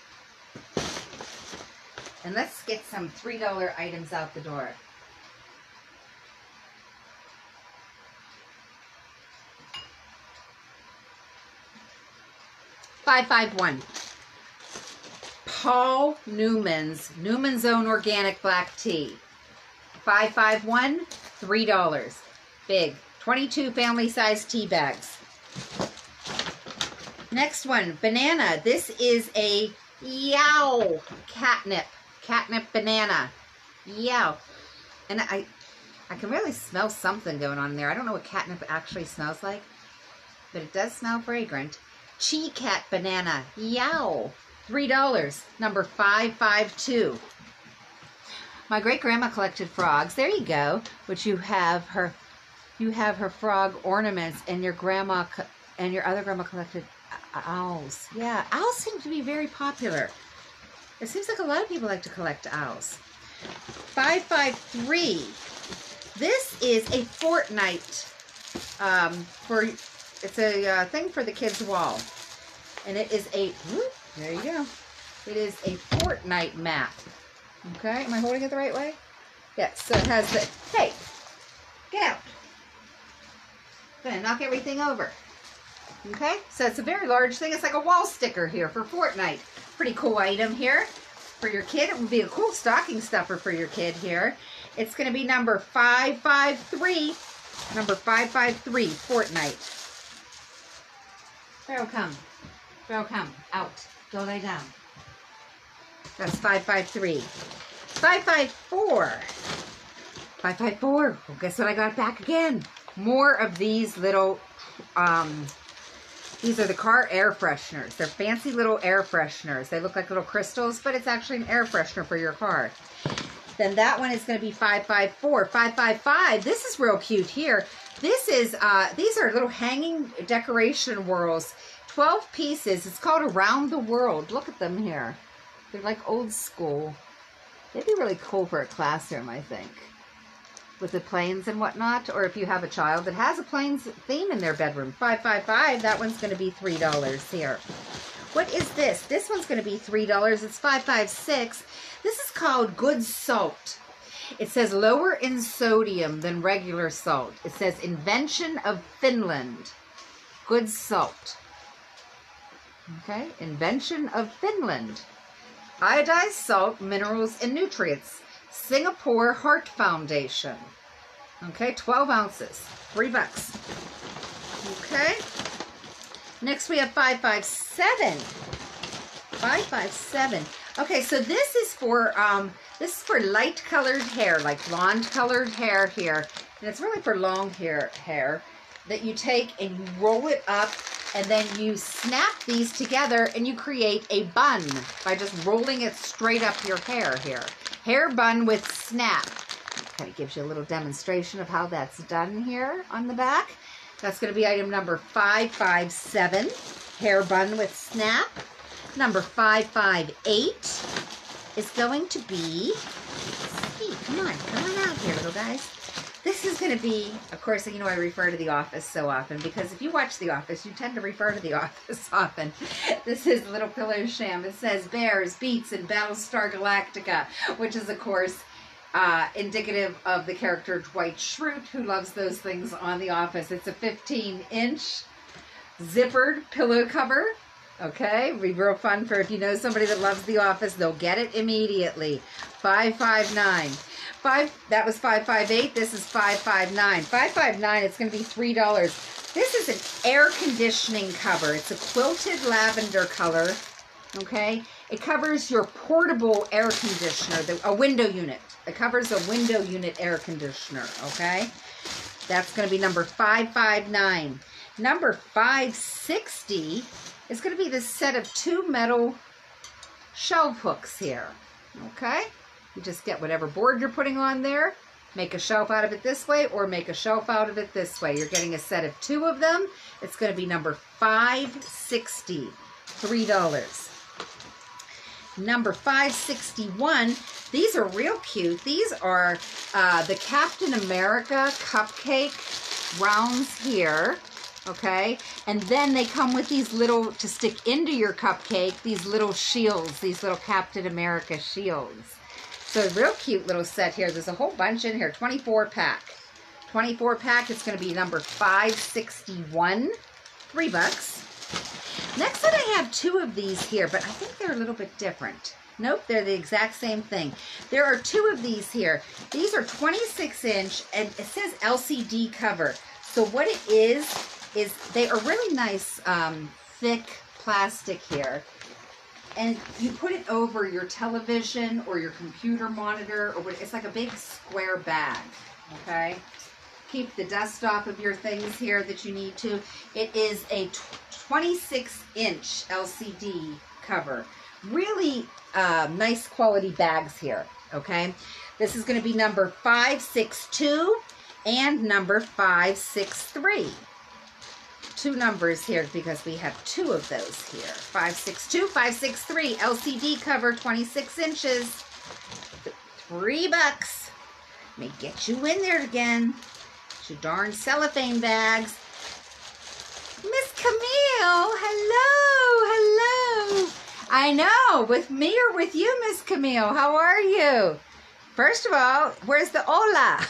And let's get some $3 items out the door. $5.51. Paul Newman's Own Organic Black Tea. $5.51, $3. Big. 22 family size tea bags. Next one, banana. This is a Yow catnip. Catnip banana. Yow. And I can really smell something going on in there. I don't know what catnip actually smells like, but it does smell fragrant. Chi Cat banana. Yow. $3. Number 552. My great grandma collected frogs. There you go. Which you have her frog ornaments, and your grandma and your other grandma collected owls. Yeah, owls seem to be very popular. It seems like a lot of people like to collect owls. 553. This is a Fortnite. It's a thing for the kids' wall, and it is a. Whoop, there you go. It is a Fortnite map. Okay, am I holding it the right way? Yes. So it has the. Hey, get out. Gonna knock everything over. Okay, so it's a very large thing. It's like a wall sticker here for Fortnite. Pretty cool item here for your kid. It would be a cool stocking stuffer for your kid here. It's going to be number 553. Number 553, Fortnite. Pharaoh, come. Pharaoh, come. Out. Go lay down. That's 553. 554. 554. Well, guess what I got back again? More of these little, these are the car air fresheners. They're fancy little air fresheners. They look like little crystals, but it's actually an air freshener for your car. Then that one is going to be 554. 555. This is real cute here. This is, these are little hanging decoration whorls. 12 pieces. It's called Around the World. Look at them here. They're like old school. They'd be really cool for a classroom, I think, with the planes and whatnot, or if you have a child that has a planes theme in their bedroom. 555, that one's going to be $3 here. What is this? This one's going to be $3. It's 556. This is called Good Salt. It says lower in sodium than regular salt. It says invention of Finland. Good Salt. Okay, invention of Finland. Iodized salt, minerals, and nutrients. Singapore Heart Foundation. Okay, 12 ounces, $3. Okay. Next we have 557. 557. Okay, so this is for light colored hair, like blonde colored hair here. And it's really for long hair that you take and you roll it up, and then you snap these together and you create a bun by just rolling it straight up your hair here. Hair bun with snap. Kind of gives you a little demonstration of how that's done here on the back. That's going to be item number 557. Hair bun with snap. Number 558 is going to be, let's see, come on out here, little guys. This is going to be, of course, you know I refer to The Office so often, because if you watch The Office, you tend to refer to The Office often. This is Little Pillow Sham. It says Bears, Beats, and Battlestar Galactica, which is, of course, indicative of the character Dwight Schrute, who loves those things on The Office. It's a 15-inch zippered pillow cover. Okay, be real fun for if you know somebody that loves The Office, they'll get it immediately. 559. That was 558. This is 559. 559. It's going to be $3. This is an air conditioning cover. It's a quilted lavender color. Okay, it covers your portable air conditioner, a window unit. It covers a window unit air conditioner. Okay, that's going to be number 559. Number 560 is going to be this set of 2 metal shelf hooks here. Okay. You just get whatever board you're putting on there, Make a shelf out of it this way or make a shelf out of it this way. You're getting a set of 2 of them. It's going to be number $5.60, $3. Number 561, these are real cute. These are the Captain America cupcake rounds here, okay? And then they come with these little, to stick into your cupcake, these little shields, these little Captain America shields. So a real cute little set here. There's a whole bunch in here, 24 pack. 24 pack, it's going to be number 561, $3. Next one, I have 2 of these here, but I think they're a little bit different. Nope, they're the exact same thing. There are 2 of these here. These are 26-inch, and it says LCD cover. So what it is they are really nice, thick plastic here. And you put it over your television or your computer monitor, or it's like a big square bag, okay? Keep the dust off of your things here that you need to. It is a 26-inch LCD cover. Really nice quality bags here, okay? This is going to be number 562 and number 563. 2 numbers here because we have 2 of those here. 562, 563, LCD cover, 26 inches, $3. Let me get you in there again. Your darn cellophane bags. Miss Camille, hello. I know, with me or with you, Miss Camille, how are you? First of all, where's the hola?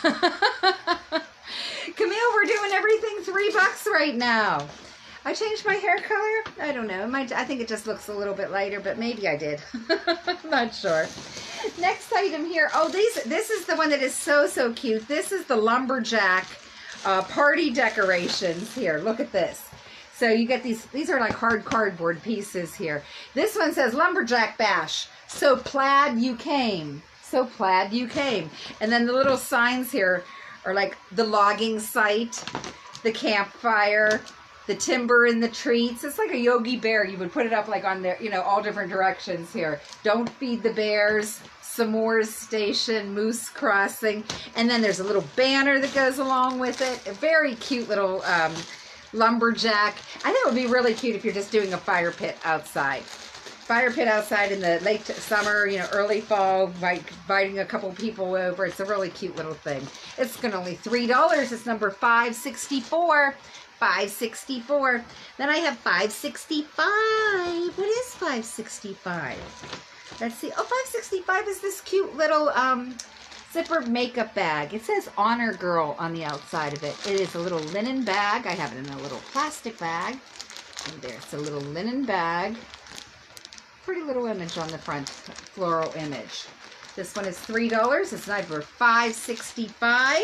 Camille, we're doing everything $3 right now. I changed my hair color? I don't know. I think it just looks a little bit lighter, but maybe I did. I'm not sure. Next item here. Oh, this is the one that is so cute. This is the lumberjack party decorations here. Look at this. So you get these are like hard cardboard pieces here. This one says lumberjack bash. So plaid you came. So plaid you came. And then the little signs here are like the logging site, the campfire, the timber and the treats. It's like a Yogi Bear. You would put it up like on there, you know, all different directions here. Don't feed the bears, s'mores station, moose crossing. And then there's a little banner that goes along with it. A very cute little lumberjack. I think it would be really cute if you're just doing a fire pit outside. Fire pit outside in the late summer, you know, early fall, inviting a couple people over. It's a really cute little thing. It's going to only $3. It's number 564. 564. Then I have 565. What is 565? Let's see. Oh, 565 is this cute little zipper makeup bag. It says Honor Girl on the outside of it. It is a little linen bag. I have it in a little plastic bag. And there's a little linen bag. Pretty little image on the front, floral image. This one is $3. It's number 565.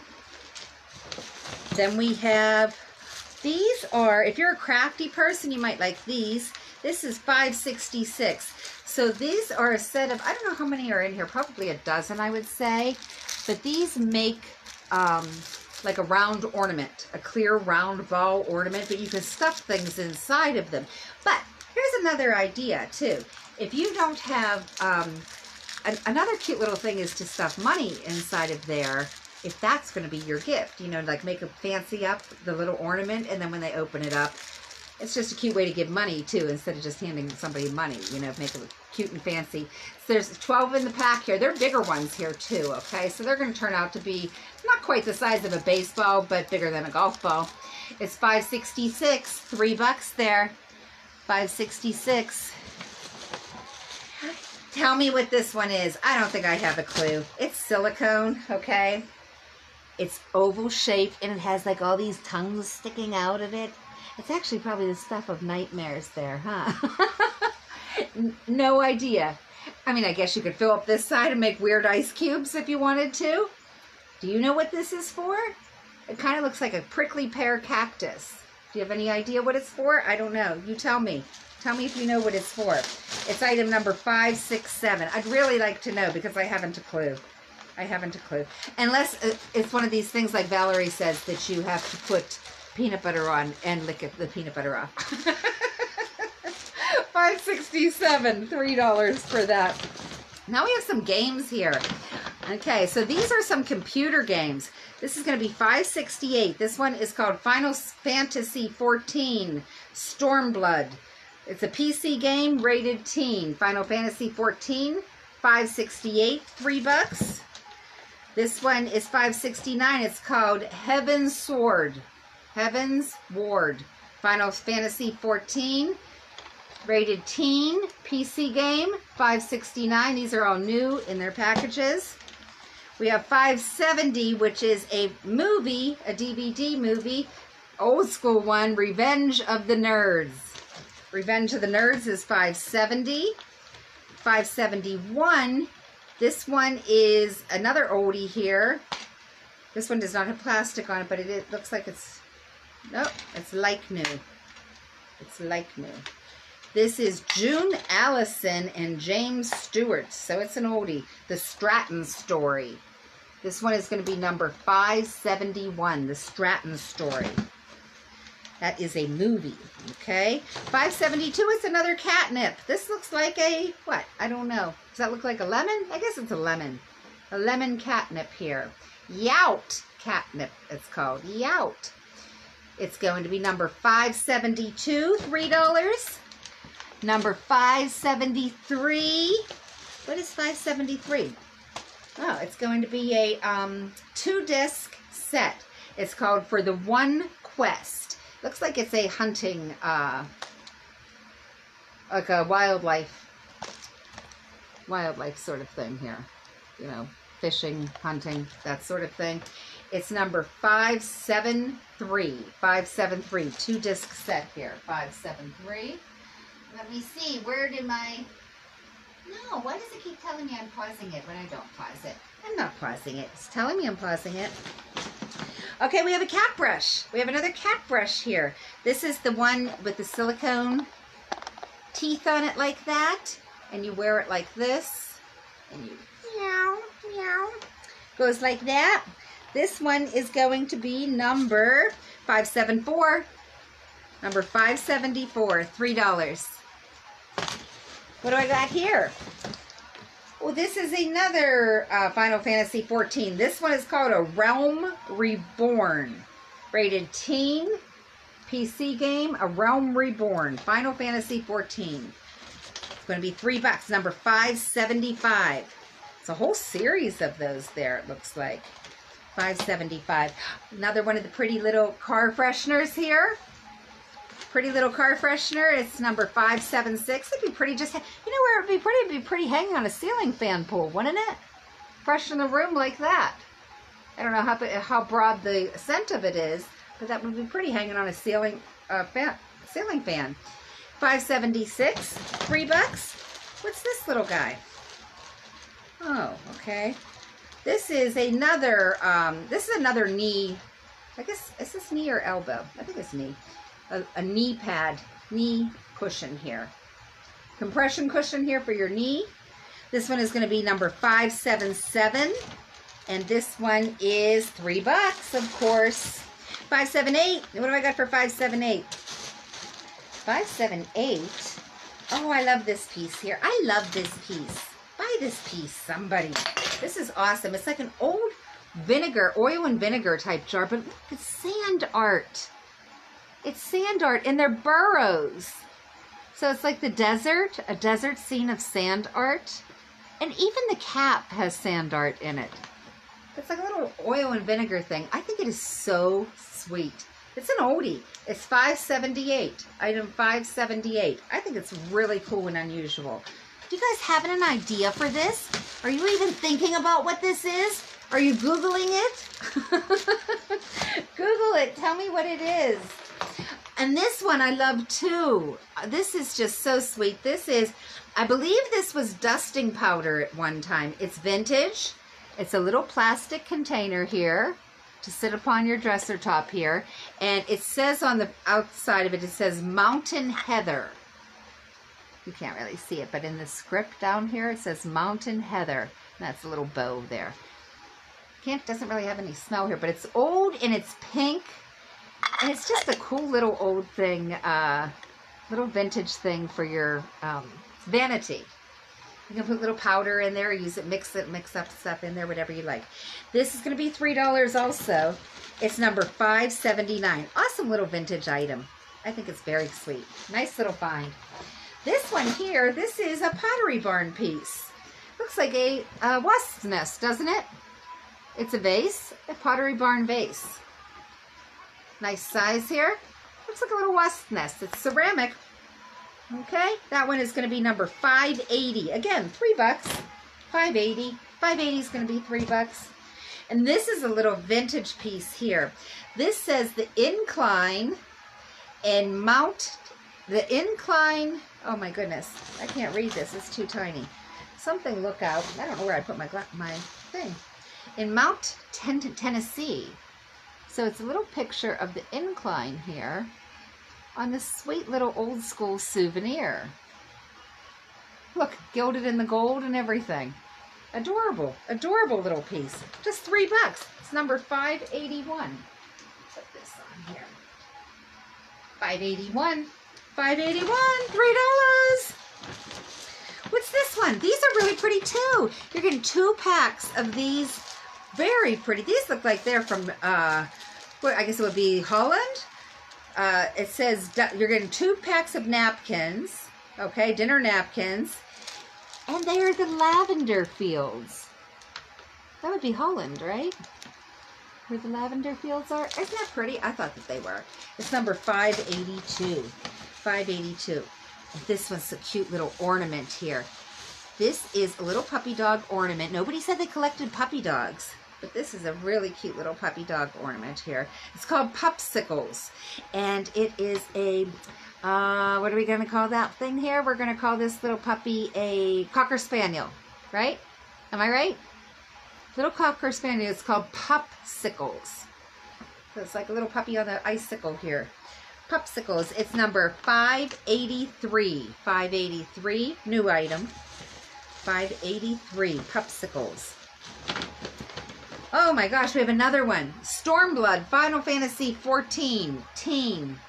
Then we have, these are, if you're a crafty person, you might like these. This is 566. So these are a set of, I don't know how many are in here, probably a dozen, I would say. But these make like a round ornament, a clear round ball ornament, but you can stuff things inside of them. But here's another idea too. If you don't have, another cute little thing is to stuff money inside of there, if that's going to be your gift. You know, like make a fancy up the little ornament, and then when they open it up, it's just a cute way to give money too, instead of just handing somebody money, you know, make it cute and fancy. So there's 12 in the pack here. They're bigger ones here too, okay? So they're going to turn out to be not quite the size of a baseball, but bigger than a golf ball. It's $566, $3 there. 566. Tell me what this one is. I don't think I have a clue. It's silicone, okay? It's oval shaped, and it has like all these tongues sticking out of it. It's actually probably the stuff of nightmares there, huh? No idea. I mean, I guess you could fill up this side and make weird ice cubes if you wanted to. Do you know what this is for? It kind of looks like a prickly pear cactus. Do you have any idea what it's for? I don't know. You tell me. Tell me if you know what it's for. It's item number 567. I'd really like to know because I haven't a clue. I haven't a clue. Unless it's one of these things like Valerie says that you have to put peanut butter on and lick the peanut butter off. $567, $3 for that. Now we have some games here. Okay, so these are some computer games. This is going to be $5.68. This one is called Final Fantasy XIV Stormblood. It's a PC game, rated teen. Final Fantasy XIV, $5.68, $3. This one is $5.69. It's called Heaven's Sword. Heaven's Ward. Final Fantasy XIV, rated teen, PC game, $5.69. These are all new in their packages. We have $5.70, which is a movie, a DVD movie, old school one, Revenge of the Nerds. Revenge of the Nerds is $5.70. $5.71. This one is another oldie here. This one does not have plastic on it, but it looks like it's, nope, it's like new. It's like new. This is June Allison and James Stewart, so it's an oldie. The Stratton Story. This one is going to be number 571, The Stratton Story. That is a movie, okay? $5.72 is another catnip. This looks like a, what? I don't know. Does that look like a lemon? I guess it's a lemon. A lemon catnip here. Yout catnip, it's called. Yout. It's going to be number 572, $3. Number 573. What is 573? Oh, it's going to be a 2-disc set. It's called For the One Quest. Looks like it's a hunting, like a wildlife sort of thing here. You know, fishing, hunting, that sort of thing. It's number 573. 573. 2-disc set here. 573. Let me see. Where did my... No, why does it keep telling me I'm pausing it when I don't pause it? I'm not pausing it. It's telling me I'm pausing it. Okay, we have a cat brush. We have another cat brush here. This is the one with the silicone teeth on it like that. And you wear it like this. And you meow, meow. Goes like that. This one is going to be number 574. Number 574, $3. What do I got here? Well, this is another Final Fantasy XIV. This one is called A Realm Reborn. Rated teen, PC game, A Realm Reborn. Final Fantasy XIV. It's going to be $3. Number 575. It's a whole series of those there, it looks like. 575. Another one of the pretty little car fresheners here. Pretty little car freshener. It's number 576. It'd be pretty just, you know where it'd be pretty? It'd be pretty hanging on a ceiling fan pole, wouldn't it? Freshen the room like that. I don't know how broad the scent of it is, but that would be pretty hanging on a ceiling ceiling fan. 576. $3. What's this little guy? Oh, okay. This is another knee. I guess, is this knee or elbow? I think it's knee. A knee pad, knee cushion here. Compression cushion here for your knee. This one is going to be number 577. And this one is $3, of course. 578. What do I got for 578? 578. Oh, I love this piece here. I love this piece. Buy this piece, somebody. This is awesome. It's like an old vinegar, oil and vinegar type jar, but look, it's sand art. It's sand art, and they're burrows. So it's like the desert, a desert scene of sand art. And even the cap has sand art in it. It's like a little oil and vinegar thing. I think it is so sweet. It's an oldie. It's $5.78. Item 578. I think it's really cool and unusual. Do you guys have an idea for this? Are you even thinking about what this is? Are you Googling it? Google it. Tell me what it is. And this one I love too. This is just so sweet. This is, I believe this was dusting powder at one time. It's vintage. It's a little plastic container here to sit upon your dresser top here. And it says on the outside of it, it says Mountain Heather. You can't really see it, but in the script down here, it says Mountain Heather. And that's a little bow there. Doesn't really have any smell here, but it's old and it's pink. And it's just a cool little old thing, little vintage thing for your vanity. You can put little powder in there, use it, mix up stuff in there, whatever you like. This is going to be $3 also. It's number 579. Awesome little vintage item. I think it's very sweet. Nice little find. This one here, this is a Pottery Barn piece. Looks like a wasp's nest, doesn't it? It's a vase, a Pottery Barn vase. Nice size here. Looks like a little wasp's nest. It's ceramic. Okay, that one is going to be number 580. Again, $3. 580. 580 is going to be $3. And this is a little vintage piece here. This says the incline and mount. The incline. Oh my goodness, I can't read this. It's too tiny. Something look out. I don't know where I put my thing. In Mount Tennessee. So it's a little picture of the incline here on this sweet little old school souvenir. Look, gilded in the gold and everything. Adorable, adorable little piece. Just $3. It's number 581. Put this on here. 581. 581. $3. What's this one? These are really pretty too. You're getting 2 packs of these. Very pretty. These look like they're from, what, I guess it would be Holland. It says you're getting 2 packs of napkins, okay, dinner napkins, and they are the lavender fields. That would be Holland, right? Where the lavender fields are. Isn't that pretty? I thought that they were. It's number 582. 582. And this one's a cute little ornament here. This is a little puppy dog ornament. Nobody said they collected puppy dogs. But this is a really cute little puppy dog ornament here. It's called Pupsicles. And it is a, what are we going to call that thing here? We're going to call this little puppy a Cocker Spaniel, right? Am I right? Little Cocker Spaniel. It's called Pupsicles. So it's like a little puppy on the icicle here. Pupsicles. It's number 583. 583. New item. 583. Pupsicles. Oh my gosh, we have another one. Stormblood, Final Fantasy 14, Teen.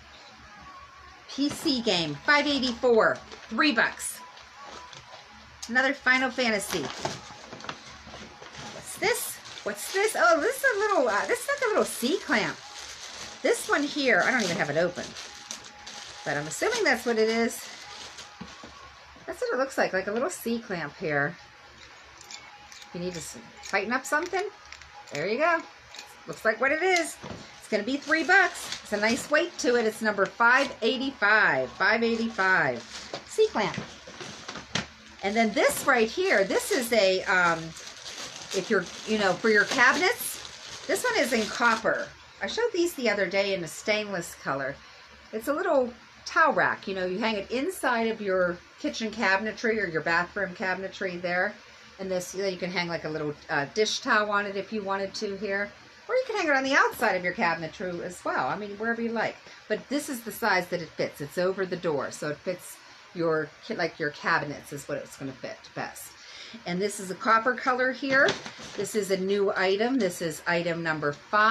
PC game, 584, $3. Another Final Fantasy. What's this? What's this? Oh, this is a little, this is like a little C-clamp. This one here, I don't even have it open. But I'm assuming that's what it is. That's what it looks like a little C-clamp here. You need to tighten up something? There you go. Looks like what it is. It's going to be $3. It's a nice weight to it. It's number 585. 585. C-clamp. And then this right here, this is a, if you're, you know, for your cabinets, this one is in copper. I showed these the other day in a stainless color. It's a little towel rack. You know, you hang it inside of your kitchen cabinetry or your bathroom cabinetry there. And this, you know, you can hang like a little dish towel on it if you wanted to here. Or you can hang it on the outside of your cabinetry as well. I mean, wherever you like. But this is the size that it fits. It's over the door. So it fits your, like your cabinets is what it's going to fit best. And this is a copper color here. This is a new item. This is item number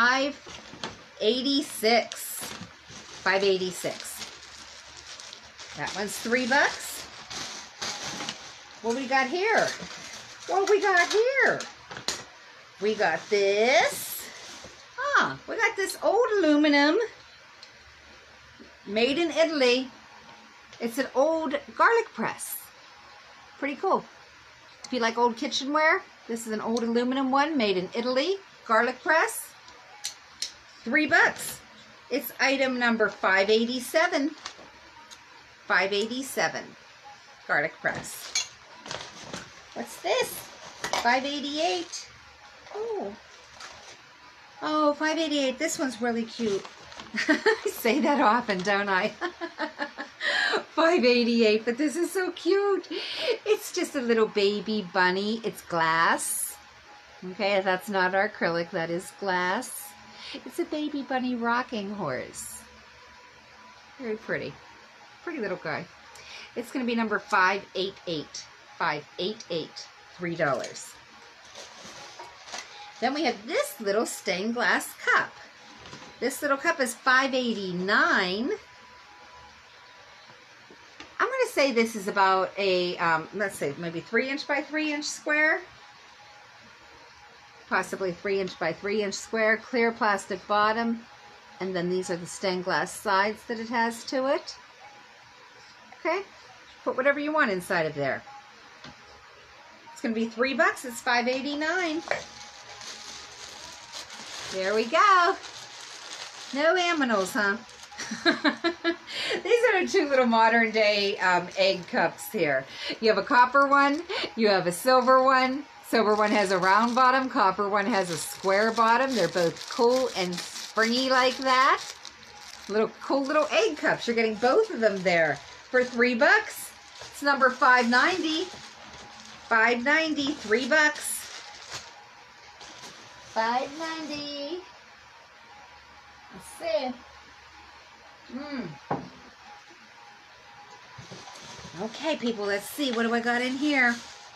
586. 586. That one's $3. What we got here? What we got here? We got this. We got this old aluminum made in Italy. It's an old garlic press. Pretty cool. If you like old kitchenware, this is an old aluminum one made in Italy. Garlic press. $3. It's item number 587. 587. Garlic press. What's this? 588. Oh, 588. This one's really cute. I say that often, don't I? 588, but this is so cute. It's just a little baby bunny. It's glass. Okay, that's not our acrylic. That is glass. It's a baby bunny rocking horse. Very pretty. Pretty little guy. It's going to be number 588. 588. $3. Then we have this little stained glass cup. This little cup is $589. I'm going to say this is about a, let's say maybe 3" by 3" square. Possibly 3" by 3" square, clear plastic bottom. And then these are the stained glass sides that it has to it. Okay, put whatever you want inside of there. It's going to be $3. It's $5.89. There we go. No aminals, huh? These are the 2 little modern day egg cups here. You have a copper one, you have a silver one. Silver one has a round bottom, copper one has a square bottom. They're both cool and springy like that. Cool little egg cups. You're getting both of them there for $3. It's number 590. 590, $3. 590. Let's see. Okay, people, let's see. What do I got in here?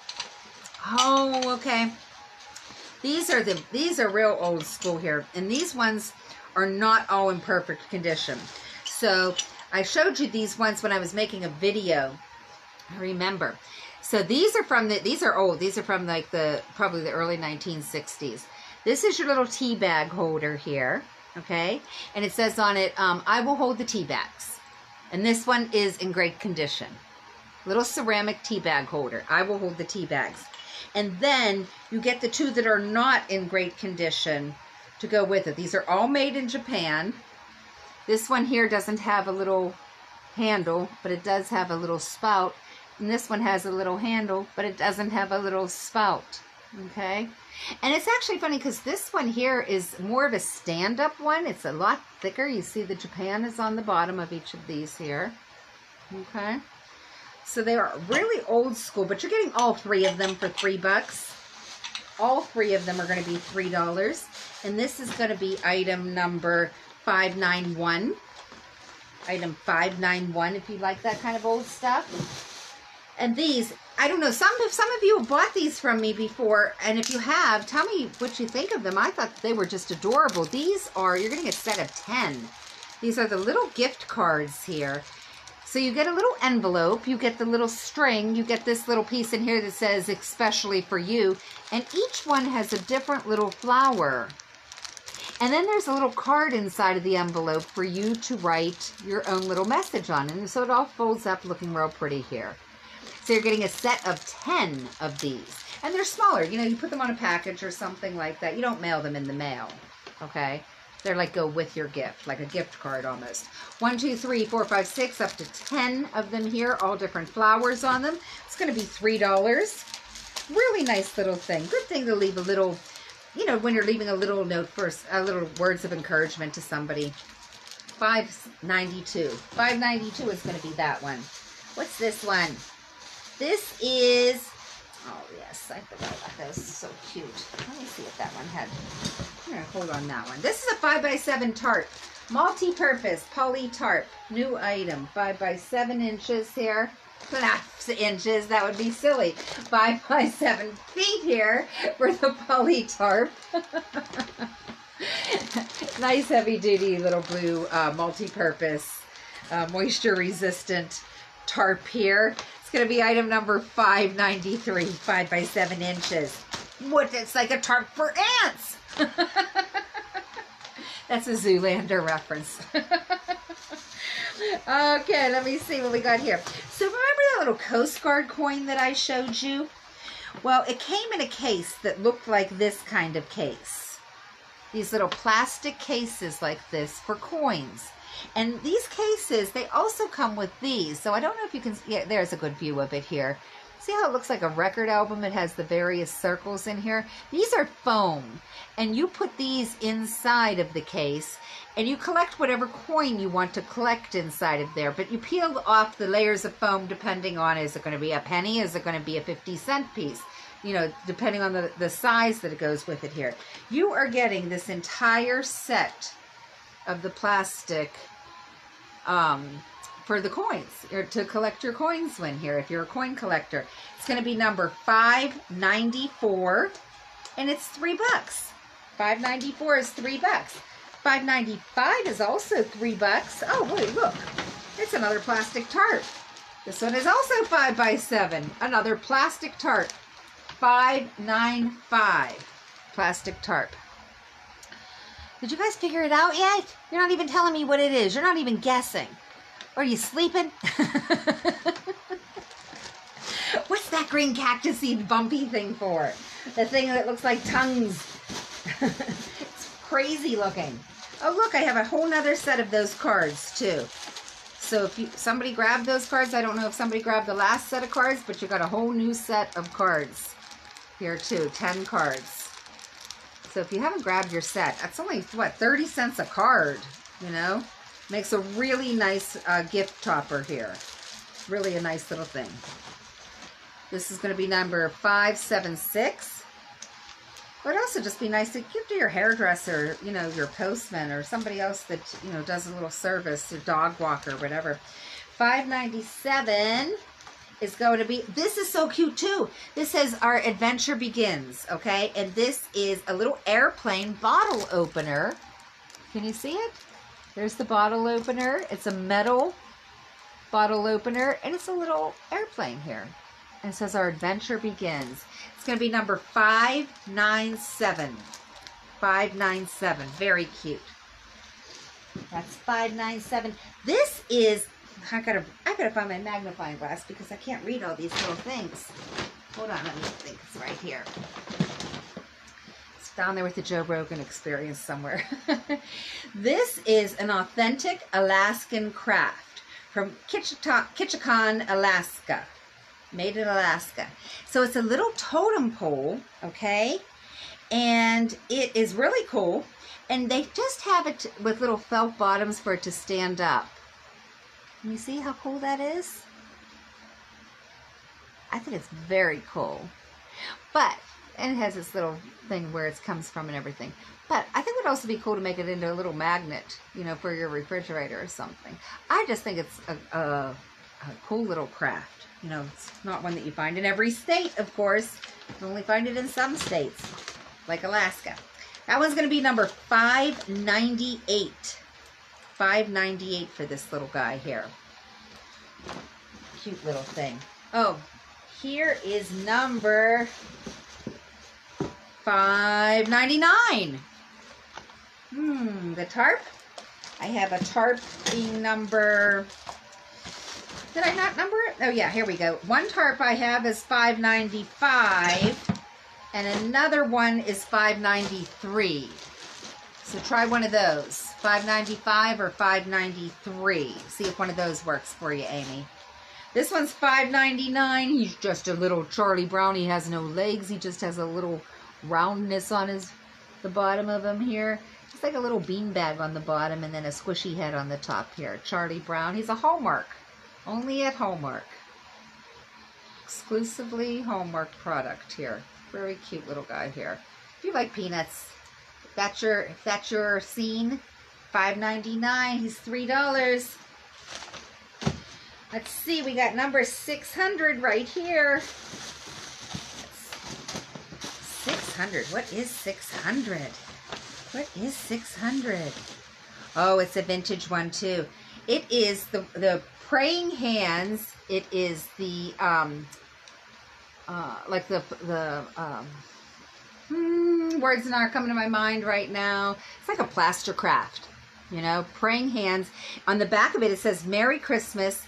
Oh, okay. These are real old school here, and these ones are not all in perfect condition. So I showed you these once when I was making a video. I remember. So these are old. These are from like probably the early 1960s. This is your little tea bag holder here, okay? And it says on it, I will hold the tea bags. And this one is in great condition. Little ceramic tea bag holder. I will hold the tea bags. And then you get the 2 that are not in great condition to go with it. These are all made in Japan. This one here doesn't have a little handle, but it does have a little spout. And this one has a little handle, but it doesn't have a little spout. Okay? And it's actually funny because this one here is more of a stand-up one. It's a lot thicker. You see the Japan is on the bottom of each of these here. Okay? So they are really old school, but you're getting all 3 of them for $3. All 3 of them are going to be $3. And this is going to be item number 591. Item 591, if you like that kind of old stuff. And these, I don't know, some of you have bought these from me before, and if you have, tell me what you think of them. I thought they were just adorable. These are, you're getting a set of 10. These are the little gift cards here. So you get a little envelope, you get the little string, you get this little piece in here that says, especially for you, and each one has a different little flower. And then there's a little card inside of the envelope for you to write your own little message on. And so it all folds up looking real pretty here. So you're getting a set of 10 of these. And they're smaller. You know, you put them on a package or something like that. You don't mail them in the mail, okay? They're like go with your gift, like a gift card almost. 1, 2, 3, 4, 5, 6, up to 10 of them here, all different flowers on them. It's going to be $3. Really nice little thing. Good thing to leave a little, you know, when you're leaving a little note for a little words of encouragement to somebody. $5.92. $5.92 is going to be that one. What's this one? This is, oh yes, I forgot about that. Was so cute. Let me see if that one had, I'm going to hold on that one. This is a 5x7 tarp. Multi-purpose poly tarp. New item. 5x7 inches here. Not inches, that would be silly. 5x7 feet here for the poly tarp. Nice heavy-duty little blue multi-purpose moisture resistant tarp here. It's going to be item number 593, 5x7 inches. What? It's like a tarp for ants. That's a Zoolander reference. Okay, let me see what we got here. So remember that little Coast Guard coin that I showed you? Well, it came in a case that looked like this kind of case. These little plastic cases like this for coins. And these cases, they also come with these. So I don't know if you can, yeah, there's a good view of it here. See how it looks like a record album? It has the various circles in here. These are foam. And you put these inside of the case and you collect whatever coin you want to collect inside of there. But you peel off the layers of foam depending on, is it going to be a penny? Is it going to be a 50-cent piece? You know, depending on the size that it goes with it here. You are getting this entire set of the plastic for the coins, or to collect your coins when here, if you're a coin collector. It's going to be number 594, and it's $3. 594 is $3. 595 is also $3. Oh, wait, look. It's another plastic tarp. This one is also 5 by 7. Another plastic tarp. $5.95. Plastic tarp. Did you guys figure it out yet? You're not even telling me what it is. You're not even guessing. Are you sleeping? What's that green cactusy bumpy thing for? The thing that looks like tongues. It's crazy looking. Oh, look, I have a whole nother set of those cards, too. So if somebody grabbed those cards, I don't know if somebody grabbed the last set of cards, but you got a whole new set of cards here, too. 10 cards. So if you haven't grabbed your set, that's only, what, 30 cents a card, you know? Makes a really nice gift topper here. Really a nice little thing. This is going to be number 576. But also just be nice to give to your hairdresser, you know, your postman or somebody else that, you know, does a little service, your dog walker, whatever. $5.97 is going to be, this is so cute too. This says Our Adventure Begins, okay? And this is a little airplane bottle opener. Can you see it? There's the bottle opener. It's a metal bottle opener, and it's a little airplane here. And it says Our Adventure Begins. It's going to be number 597. 597. Very cute. That's 597. This is, I gotta find my magnifying glass because I can't read all these little things. Hold on, let me think. It's right here. It's down there with the Joe Rogan Experience somewhere. This is an authentic Alaskan craft from Ketchikan, Alaska. Made in Alaska. So it's a little totem pole, okay? And it is really cool. And they just have it with little felt bottoms for it to stand up. Can you see how cool that is? I think it's very cool. But, and it has this little thing where it comes from and everything. But I think it would also be cool to make it into a little magnet, you know, for your refrigerator or something. I just think it's a cool little craft. You know, it's not one that you find in every state, of course. You only find it in some states, like Alaska. That one's going to be number 598. 598 for this little guy here. Cute little thing. Oh, here is number 599. The tarp. I have a tarp being number... Did I not number it? Oh, yeah, here we go. One tarp I have is $5.95, and another one is $5.93. So try one of those, $5.95 or $5.93. See if one of those works for you, Amy. This one's $5.99. He's just a little Charlie Brown. He has no legs. He just has a little roundness on the bottom of him here. It's like a little beanbag on the bottom and then a squishy head on the top here. Charlie Brown. He's a Hallmark. Only at Hallmark. Exclusively Hallmark product here. Very cute little guy here. If you like peanuts, if that's your scene, $5.99. He's $3. Let's see, we got number 600 right here. 600. What is 600? What is 600? Oh, it's a vintage one too. It is the Praying Hands. It is the like the words not coming to my mind right now. It's like a plaster craft, you know, Praying Hands. On the back of it, it says Merry Christmas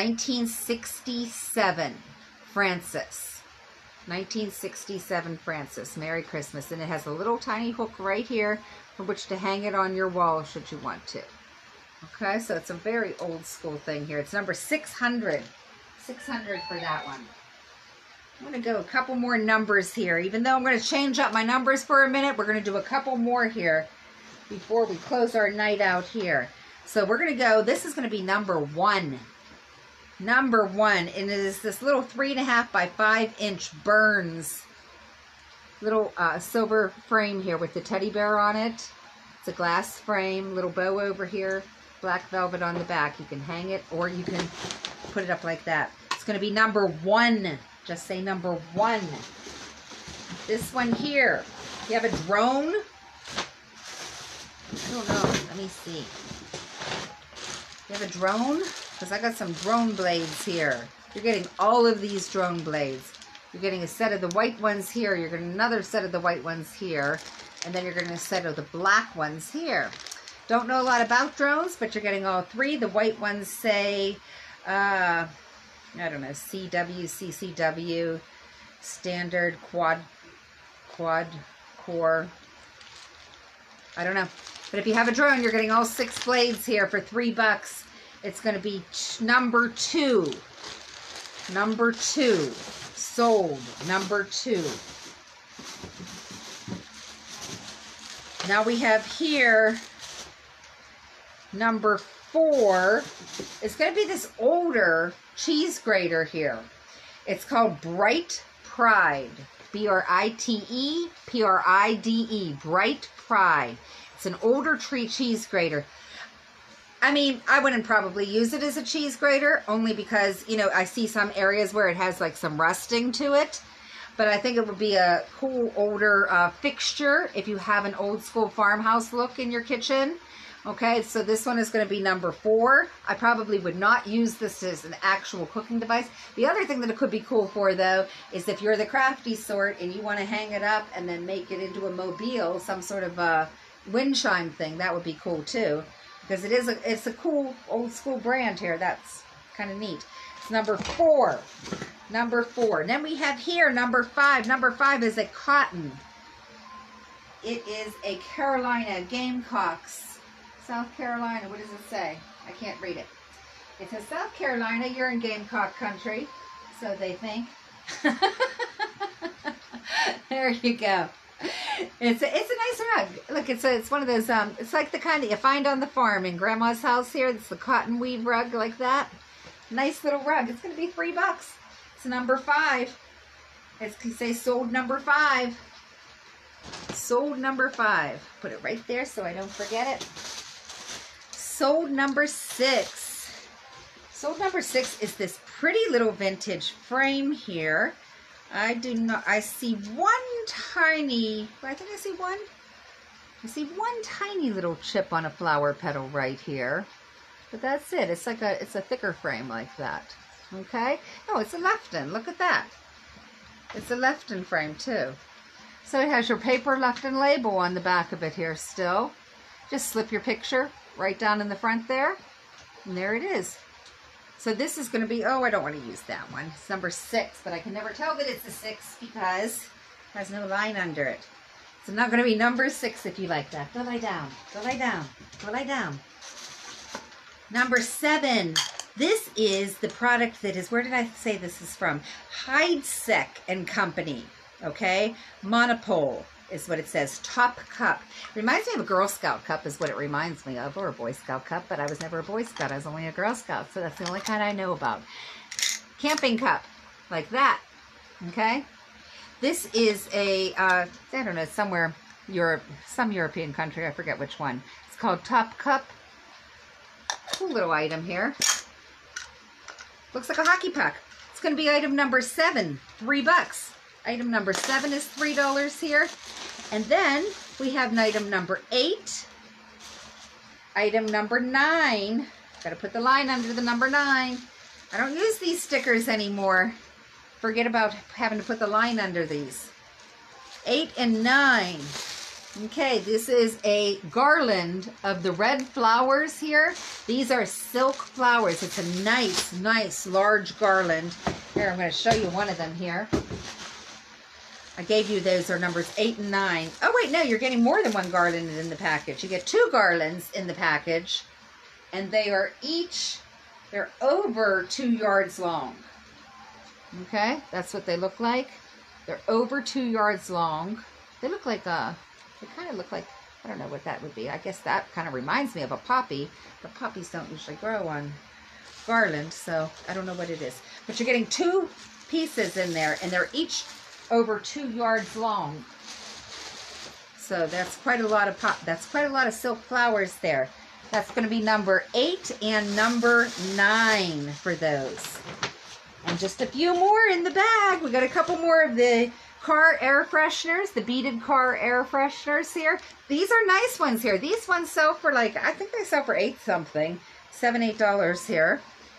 1967 Francis. 1967 Francis, Merry Christmas. And it has a little tiny hook right here for which to hang it on your wall should you want to. Okay, so it's a very old school thing here. It's number 600. 600 for that one. I'm going to go a couple more numbers here. Even though I'm going to change up my numbers for a minute, we're going to do a couple more here before we close our night out here. So we're going to go, this is going to be number 1. Number 1. And it is this little 3.5 by 5 inch Burns little silver frame here with the teddy bear on it. It's a glass frame, little bow over here, black velvet on the back. You can hang it or you can put it up like that. It's going to be number 1. Just say number 1. This one here. You have a drone? I don't know. Let me see. You have a drone? because I got some drone blades here. You're getting all of these drone blades. You're getting a set of the white ones here. You're getting another set of the white ones here. And then you're getting a set of the black ones here. Don't know a lot about drones, but you're getting all three. The white ones say, I don't know, CW, CCW, standard, quad core. I don't know. But if you have a drone, you're getting all 6 blades here for $3. It's going to be number 2. Number 2. Sold. Number 2. Now we have here number 4. It's going to be this older cheese grater here. It's called Bright Pride. B-R-I-T-E, P-R-I-D-E. Bright Pride. It's an older cheese grater. I mean, I wouldn't probably use it as a cheese grater, only because, you know, I see some areas where it has like some rusting to it. But I think it would be a cool older fixture if you have an old school farmhouse look in your kitchen. Okay, so this one is going to be number 4. I probably would not use this as an actual cooking device. The other thing that it could be cool for, though, is if you're the crafty sort and you want to hang it up and then make it into a mobile, some sort of a wind chime thing, that would be cool too. Because it's a cool old school brand here. That's kind of neat. It's number 4. Number 4. And then we have here number 5. Number 5 is a cotton. It is a Carolina Gamecocks. South Carolina. What does it say? I can't read it. It says South Carolina. You're in Gamecock country. So they think. There you go. It's a nice rug. Look, it's one of those, it's like the kind that you find on the farm in Grandma's house here. It's the cotton weave rug like that. Nice little rug. It's going to be $3. It's number 5. It's going to say sold number 5. Sold number 5. Put it right there so I don't forget it. Sold number 6. Sold number 6 is this pretty little vintage frame here. I see one tiny, I think I see one. I see one tiny little chip on a flower petal right here. But that's it. It's like it's a thicker frame like that. Okay? No, it's a Lefton. Look at that. It's a Lefton frame too. So it has your paper Lefton label on the back of it here still. Just slip your picture right down in the front there. And there it is. So this is going to be, oh, I don't want to use that one. It's number 6, but I can never tell that it's a 6 because it has no line under it. It's not going to be number 6 if you like that. Go lie down. Go lie down. Go lie down. Number 7. This is the product that is, where did I say this is from? Heidsieck and Company. Okay? Monopole is what it says. Top cup. Reminds me of a Girl Scout cup is what it reminds me of, or a Boy Scout cup, but I was never a Boy Scout. I was only a Girl Scout, so that's the only kind I know about. Camping cup, like that. Okay? This is a, I don't know, somewhere, some European country, I forget which one. It's called Top Cup. Cool little item here. Looks like a hockey puck. It's going to be item number 7, $3. Item number 7 is $3 here. And then we have item number 8. Item number 9. Got to put the line under the number 9. I don't use these stickers anymore. Forget about having to put the line under these. 8 and 9. Okay, this is a garland of the red flowers here. These are silk flowers. It's a nice, nice large garland. Here, I'm going to show you one of them here. I gave you those are numbers 8 and 9. Oh, wait, no, you're getting more than one garland in the package. You get 2 garlands in the package, and they are each, they're over 2 yards long. Okay, that's what they look like. They're over 2 yards long. They look like they kind of look like, I don't know what that would be. I guess that kind of reminds me of a poppy, but poppies don't usually grow on garland, so I don't know what it is. But you're getting 2 pieces in there, and they're each over 2 yards long. So that's quite a lot of silk flowers there. That's going to be number 8 and number 9 for those. And just a few more in the bag. We got a couple more of the car air fresheners, the beaded car air fresheners here. These are nice ones here. These ones sell for like, I think they sell for $8 something, $7, $8 here.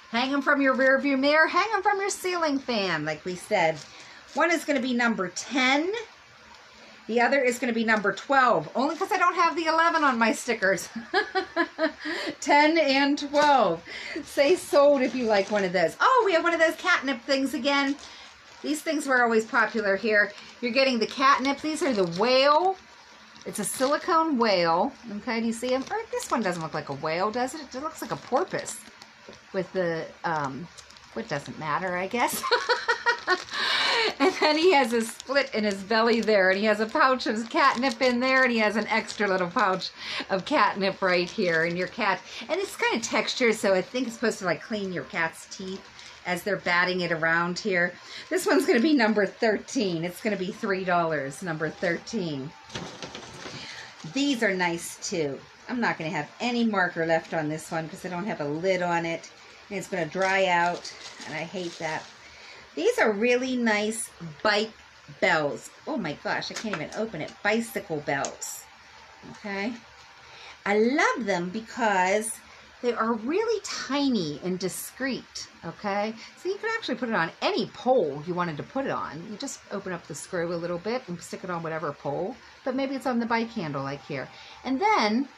Hang them from your rear view mirror. Hang them from your ceiling fan, like we said. One is going to be number 10. The other is going to be number 12, only because I don't have the 11 on my stickers. 10 and 12. Say sold if you like one of those. Oh, we have one of those catnip things again. These things were always popular here. You're getting the catnip. These are the whale. It's a silicone whale. Okay, do you see them? Or this one doesn't look like a whale, does it? It looks like a porpoise with the, what doesn't matter, I guess. And then he has a split in his belly there, and he has a pouch of catnip in there, and he has an extra little pouch of catnip right here. And your cat, and it's kind of textured, so I think it's supposed to like clean your cat's teeth as they're batting it around here. This one's going to be number 13. It's going to be $3, number 13. These are nice too. I'm not going to have any marker left on this one because I don't have a lid on it, and it's going to dry out, and I hate that. These are really nice bike bells. Oh my gosh, I can't even open it. Bicycle bells. Okay. I love them because they are really tiny and discreet. Okay. So you can actually put it on any pole you wanted to put it on. You just open up the screw a little bit and stick it on whatever pole. But maybe it's on the bike handle like here. And then,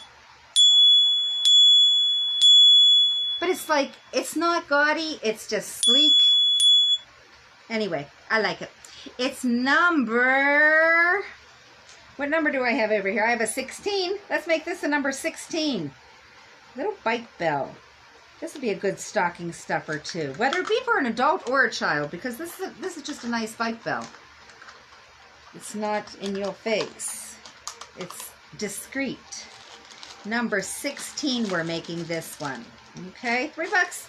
but it's like, it's not gaudy. It's just sleek. Anyway, I like it. It's number... What number do I have over here? I have a 16. Let's make this a number 16. Little bike bell. This would be a good stocking stuffer too. Whether it be for an adult or a child, because this is just a nice bike bell. It's not in your face. It's discreet. Number 16, we're making this one. Okay, $3.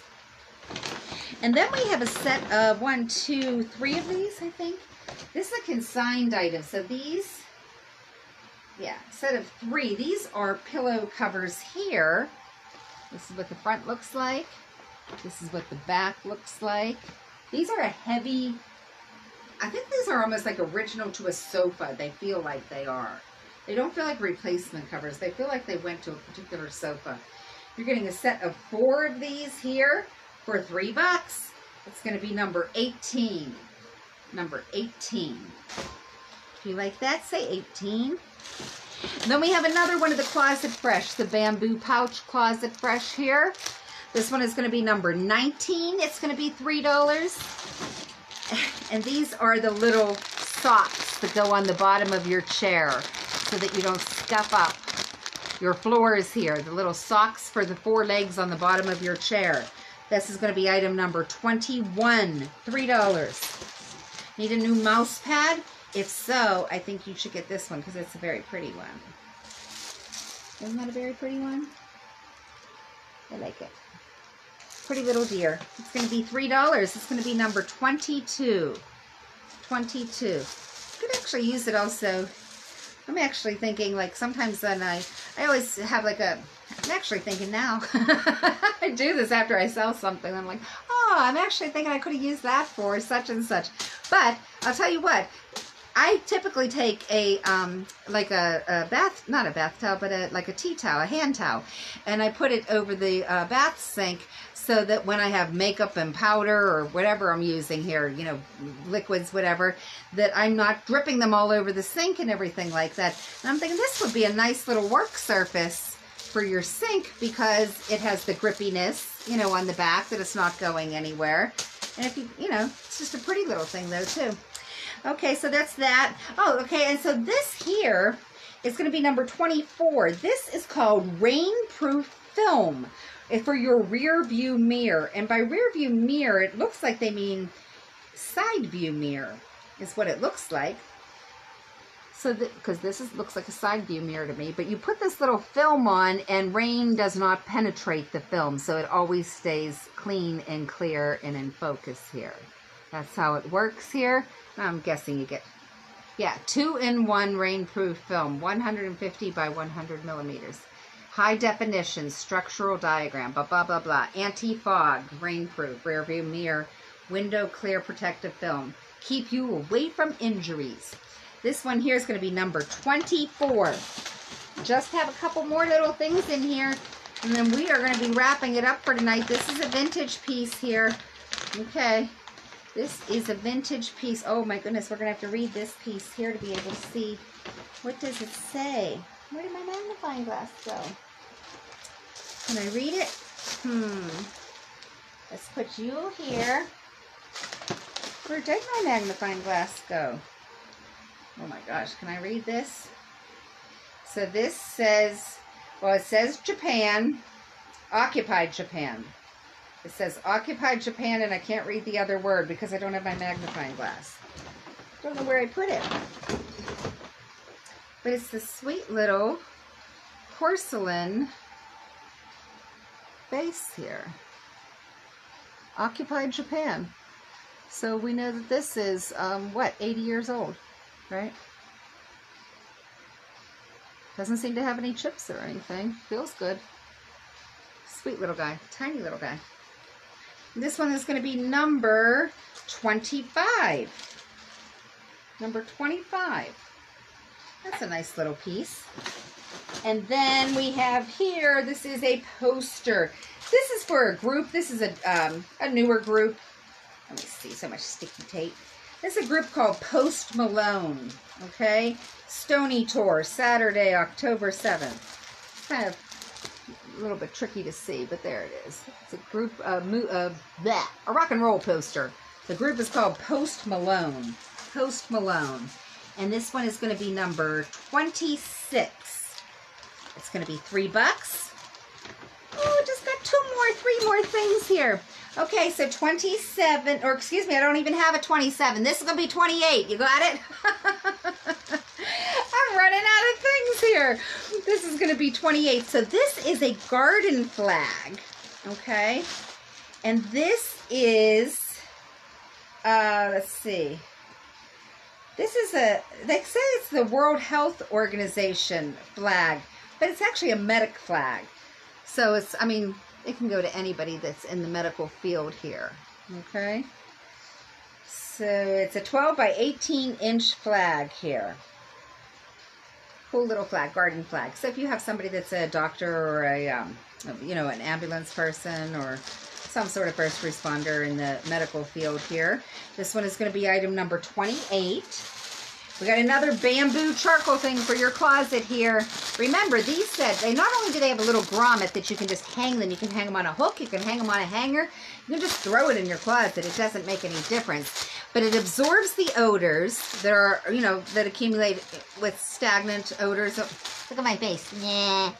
And then we have a set of 1, 2, 3 of these, I think. This is a consigned item. So these, yeah, set of 3. These are pillow covers here. This is what the front looks like. This is what the back looks like. These are a heavy, I think these are almost like original to a sofa. They feel like they are. They don't feel like replacement covers. They feel like they went to a particular sofa. You're getting a set of 4 of these here for $3. It's going to be number 18. Number 18. If you like that, say 18. And then we have another one of the Closet Fresh, the bamboo pouch Closet Fresh here. This one is going to be number 19. It's going to be $3. And these are the little socks that go on the bottom of your chair so that you don't scuff up your floors here. The little socks for the 4 legs on the bottom of your chair. This is going to be item number 21, $3. Need a new mouse pad? If so, I think you should get this one because it's a very pretty one. Isn't that a very pretty one? I like it. Pretty little deer. It's going to be $3. It's going to be number 22. 22. You could actually use it also. I'm actually thinking, like, sometimes when I always have like a, I'm actually thinking now, I do this after I sell something. I'm like, oh, I'm actually thinking I could have used that for such and such. But I'll tell you what, I typically take a, like a bath, not a bath towel, but like a tea towel, a hand towel, and I put it over the bath sink so that when I have makeup and powder or whatever I'm using here, you know, liquids, whatever, that I'm not dripping them all over the sink and everything like that. And I'm thinking this would be a nice little work surface for your sink because it has the grippiness, you know, on the back that it's not going anywhere. And if you know, it's just a pretty little thing though too. Okay, so that's that. Oh, okay, and so this here is going to be number 24. This is called Rainproof Film for your rear view mirror. And by rear view mirror, it looks like they mean side view mirror is what it looks like. So, because this looks like a side view mirror to me, but you put this little film on and rain does not penetrate the film, so it always stays clean and clear and in focus here. That's how it works here. I'm guessing you get, yeah, 2-in-1 rainproof film, 150 by 100 millimeters. High definition structural diagram, blah, blah, blah, blah. Anti-fog, rainproof, rear view mirror, window clear protective film. Keep you away from injuries. This one here is going to be number 24. Just have a couple more little things in here. And then we are going to be wrapping it up for tonight. This is a vintage piece here. Okay. This is a vintage piece. Oh my goodness, we're going to have to read this piece here to be able to see. What does it say? Where did my magnifying glass go? Can I read it? Let's put you here. Where did my magnifying glass go? Oh my gosh, can I read this? So this says, well, it says Japan, occupied Japan. It says occupied Japan, and I can't read the other word because I don't have my magnifying glass. Don't know where I put it. But it's this sweet little porcelain base here. Occupied Japan. So we know that this is, what, 80 years old, right? Doesn't seem to have any chips or anything. Feels good. Sweet little guy. Tiny little guy. This one is going to be number 25. Number 25. That's a nice little piece. And then we have here, this is a poster. This is for a group. This is a newer group. Let me see, so much sticky tape. This is a group called Post Malone, okay? Stony Tour, Saturday, October 7th. It's kind of a little bit tricky to see, but there it is. It's a group, a rock and roll poster. The group is called Post Malone. Post Malone. And this one is going to be number 26. It's going to be $3. Oh, just got three more things here. Okay, so 27, or excuse me, I don't even have a 27. This is going to be 28. You got it? I'm running out of things here. This is going to be 28. So this is a garden flag, okay? And this is, let's see. This is they say it's the World Health Organization flag, but it's actually a medic flag. So it's, I mean, it can go to anybody that's in the medical field here, okay? So it's a 12 by 18 inch flag here. Cool little flag, garden flag. So if you have somebody that's a doctor or a, you know, an ambulance person or some sort of first responder in the medical field here, this one is going to be item number 28. We got another bamboo charcoal thing for your closet here. Remember, these sets, they not only do they have a little grommet that you can just hang them, you can hang them on a hook, you can hang them on a hanger, you can just throw it in your closet. It doesn't make any difference. But it absorbs the odors that are, you know, that accumulate with stagnant odors. Oh, look at my face. Yeah.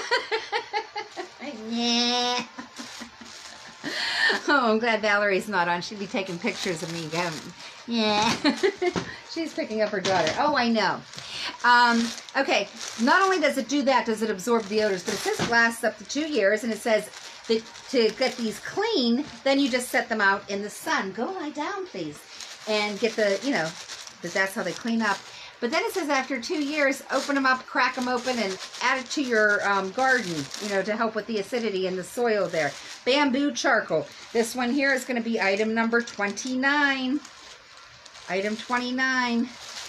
Yeah. Oh, I'm glad Valerie's not on. She'd be taking pictures of me going, yeah. She's picking up her daughter. Oh, I know. Okay, not only does it do that, does it absorb the odors, but it says it lasts up to 2 years, and it says that to get these clean, then you just set them out in the sun. Go lie down, please, and get the, you know, that's how they clean up. But then it says after 2 years, open them up, crack them open, and add it to your garden, you know, to help with the acidity in the soil there. Bamboo charcoal. This one here is going to be item number 29. Item 29.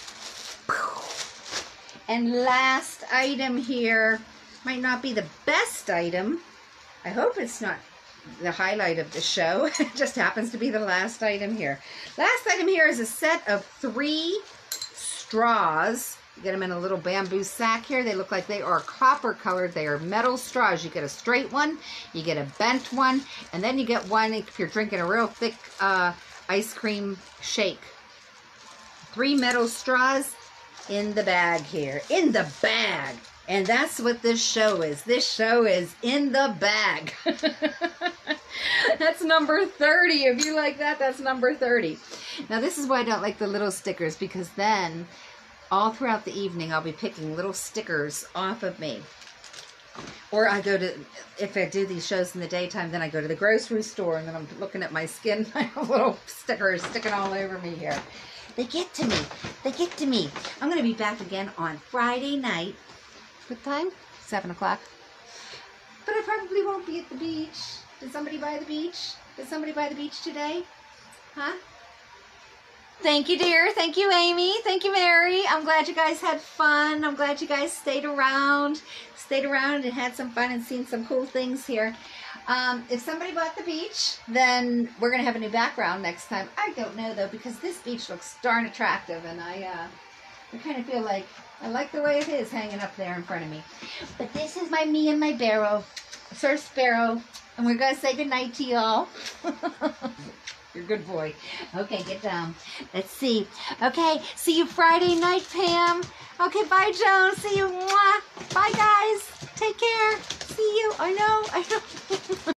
And last item here, might not be the best item. I hope it's not the highlight of the show. It just happens to be the last item here. Last item here is a set of 3 straws. You get them in a little bamboo sack here. They look like they are copper colored. They are metal straws. You get a straight one, you get a bent one, and then you get one if you're drinking a real thick ice cream shake. 3 metal straws in the bag here. In the bag. And that's what this show is. This show is in the bag. That's number 30. If you like that, that's number 30. Now, this is why I don't like the little stickers, because then all throughout the evening, I'll be picking little stickers off of me. Or I go to, if I do these shows in the daytime, then I go to the grocery store, and then I'm looking at my skin. I have little stickers sticking all over me here. They get to me. They get to me. I'm going to be back again on Friday night. What time? 7 o'clock. But I probably won't be at the beach. Did somebody buy the beach? Did somebody buy the beach today? Huh? Thank you, dear. Thank you, Amy. Thank you, Mary. I'm glad you guys had fun. I'm glad you guys stayed around and had some fun and seen some cool things here. If somebody bought the beach, then we're going to have a new background next time. I don't know, though, because this beach looks darn attractive, and I kind of feel like I like the way it is hanging up there in front of me. But this is me and my Barrow, Sir Sparrow, and we're going to say goodnight to y'all. You're a good boy. Okay, get down. Let's see. Okay, see you Friday night, Pam. Okay, bye, Joan. See you. Mwah. Bye, guys. Take care. See you. I know.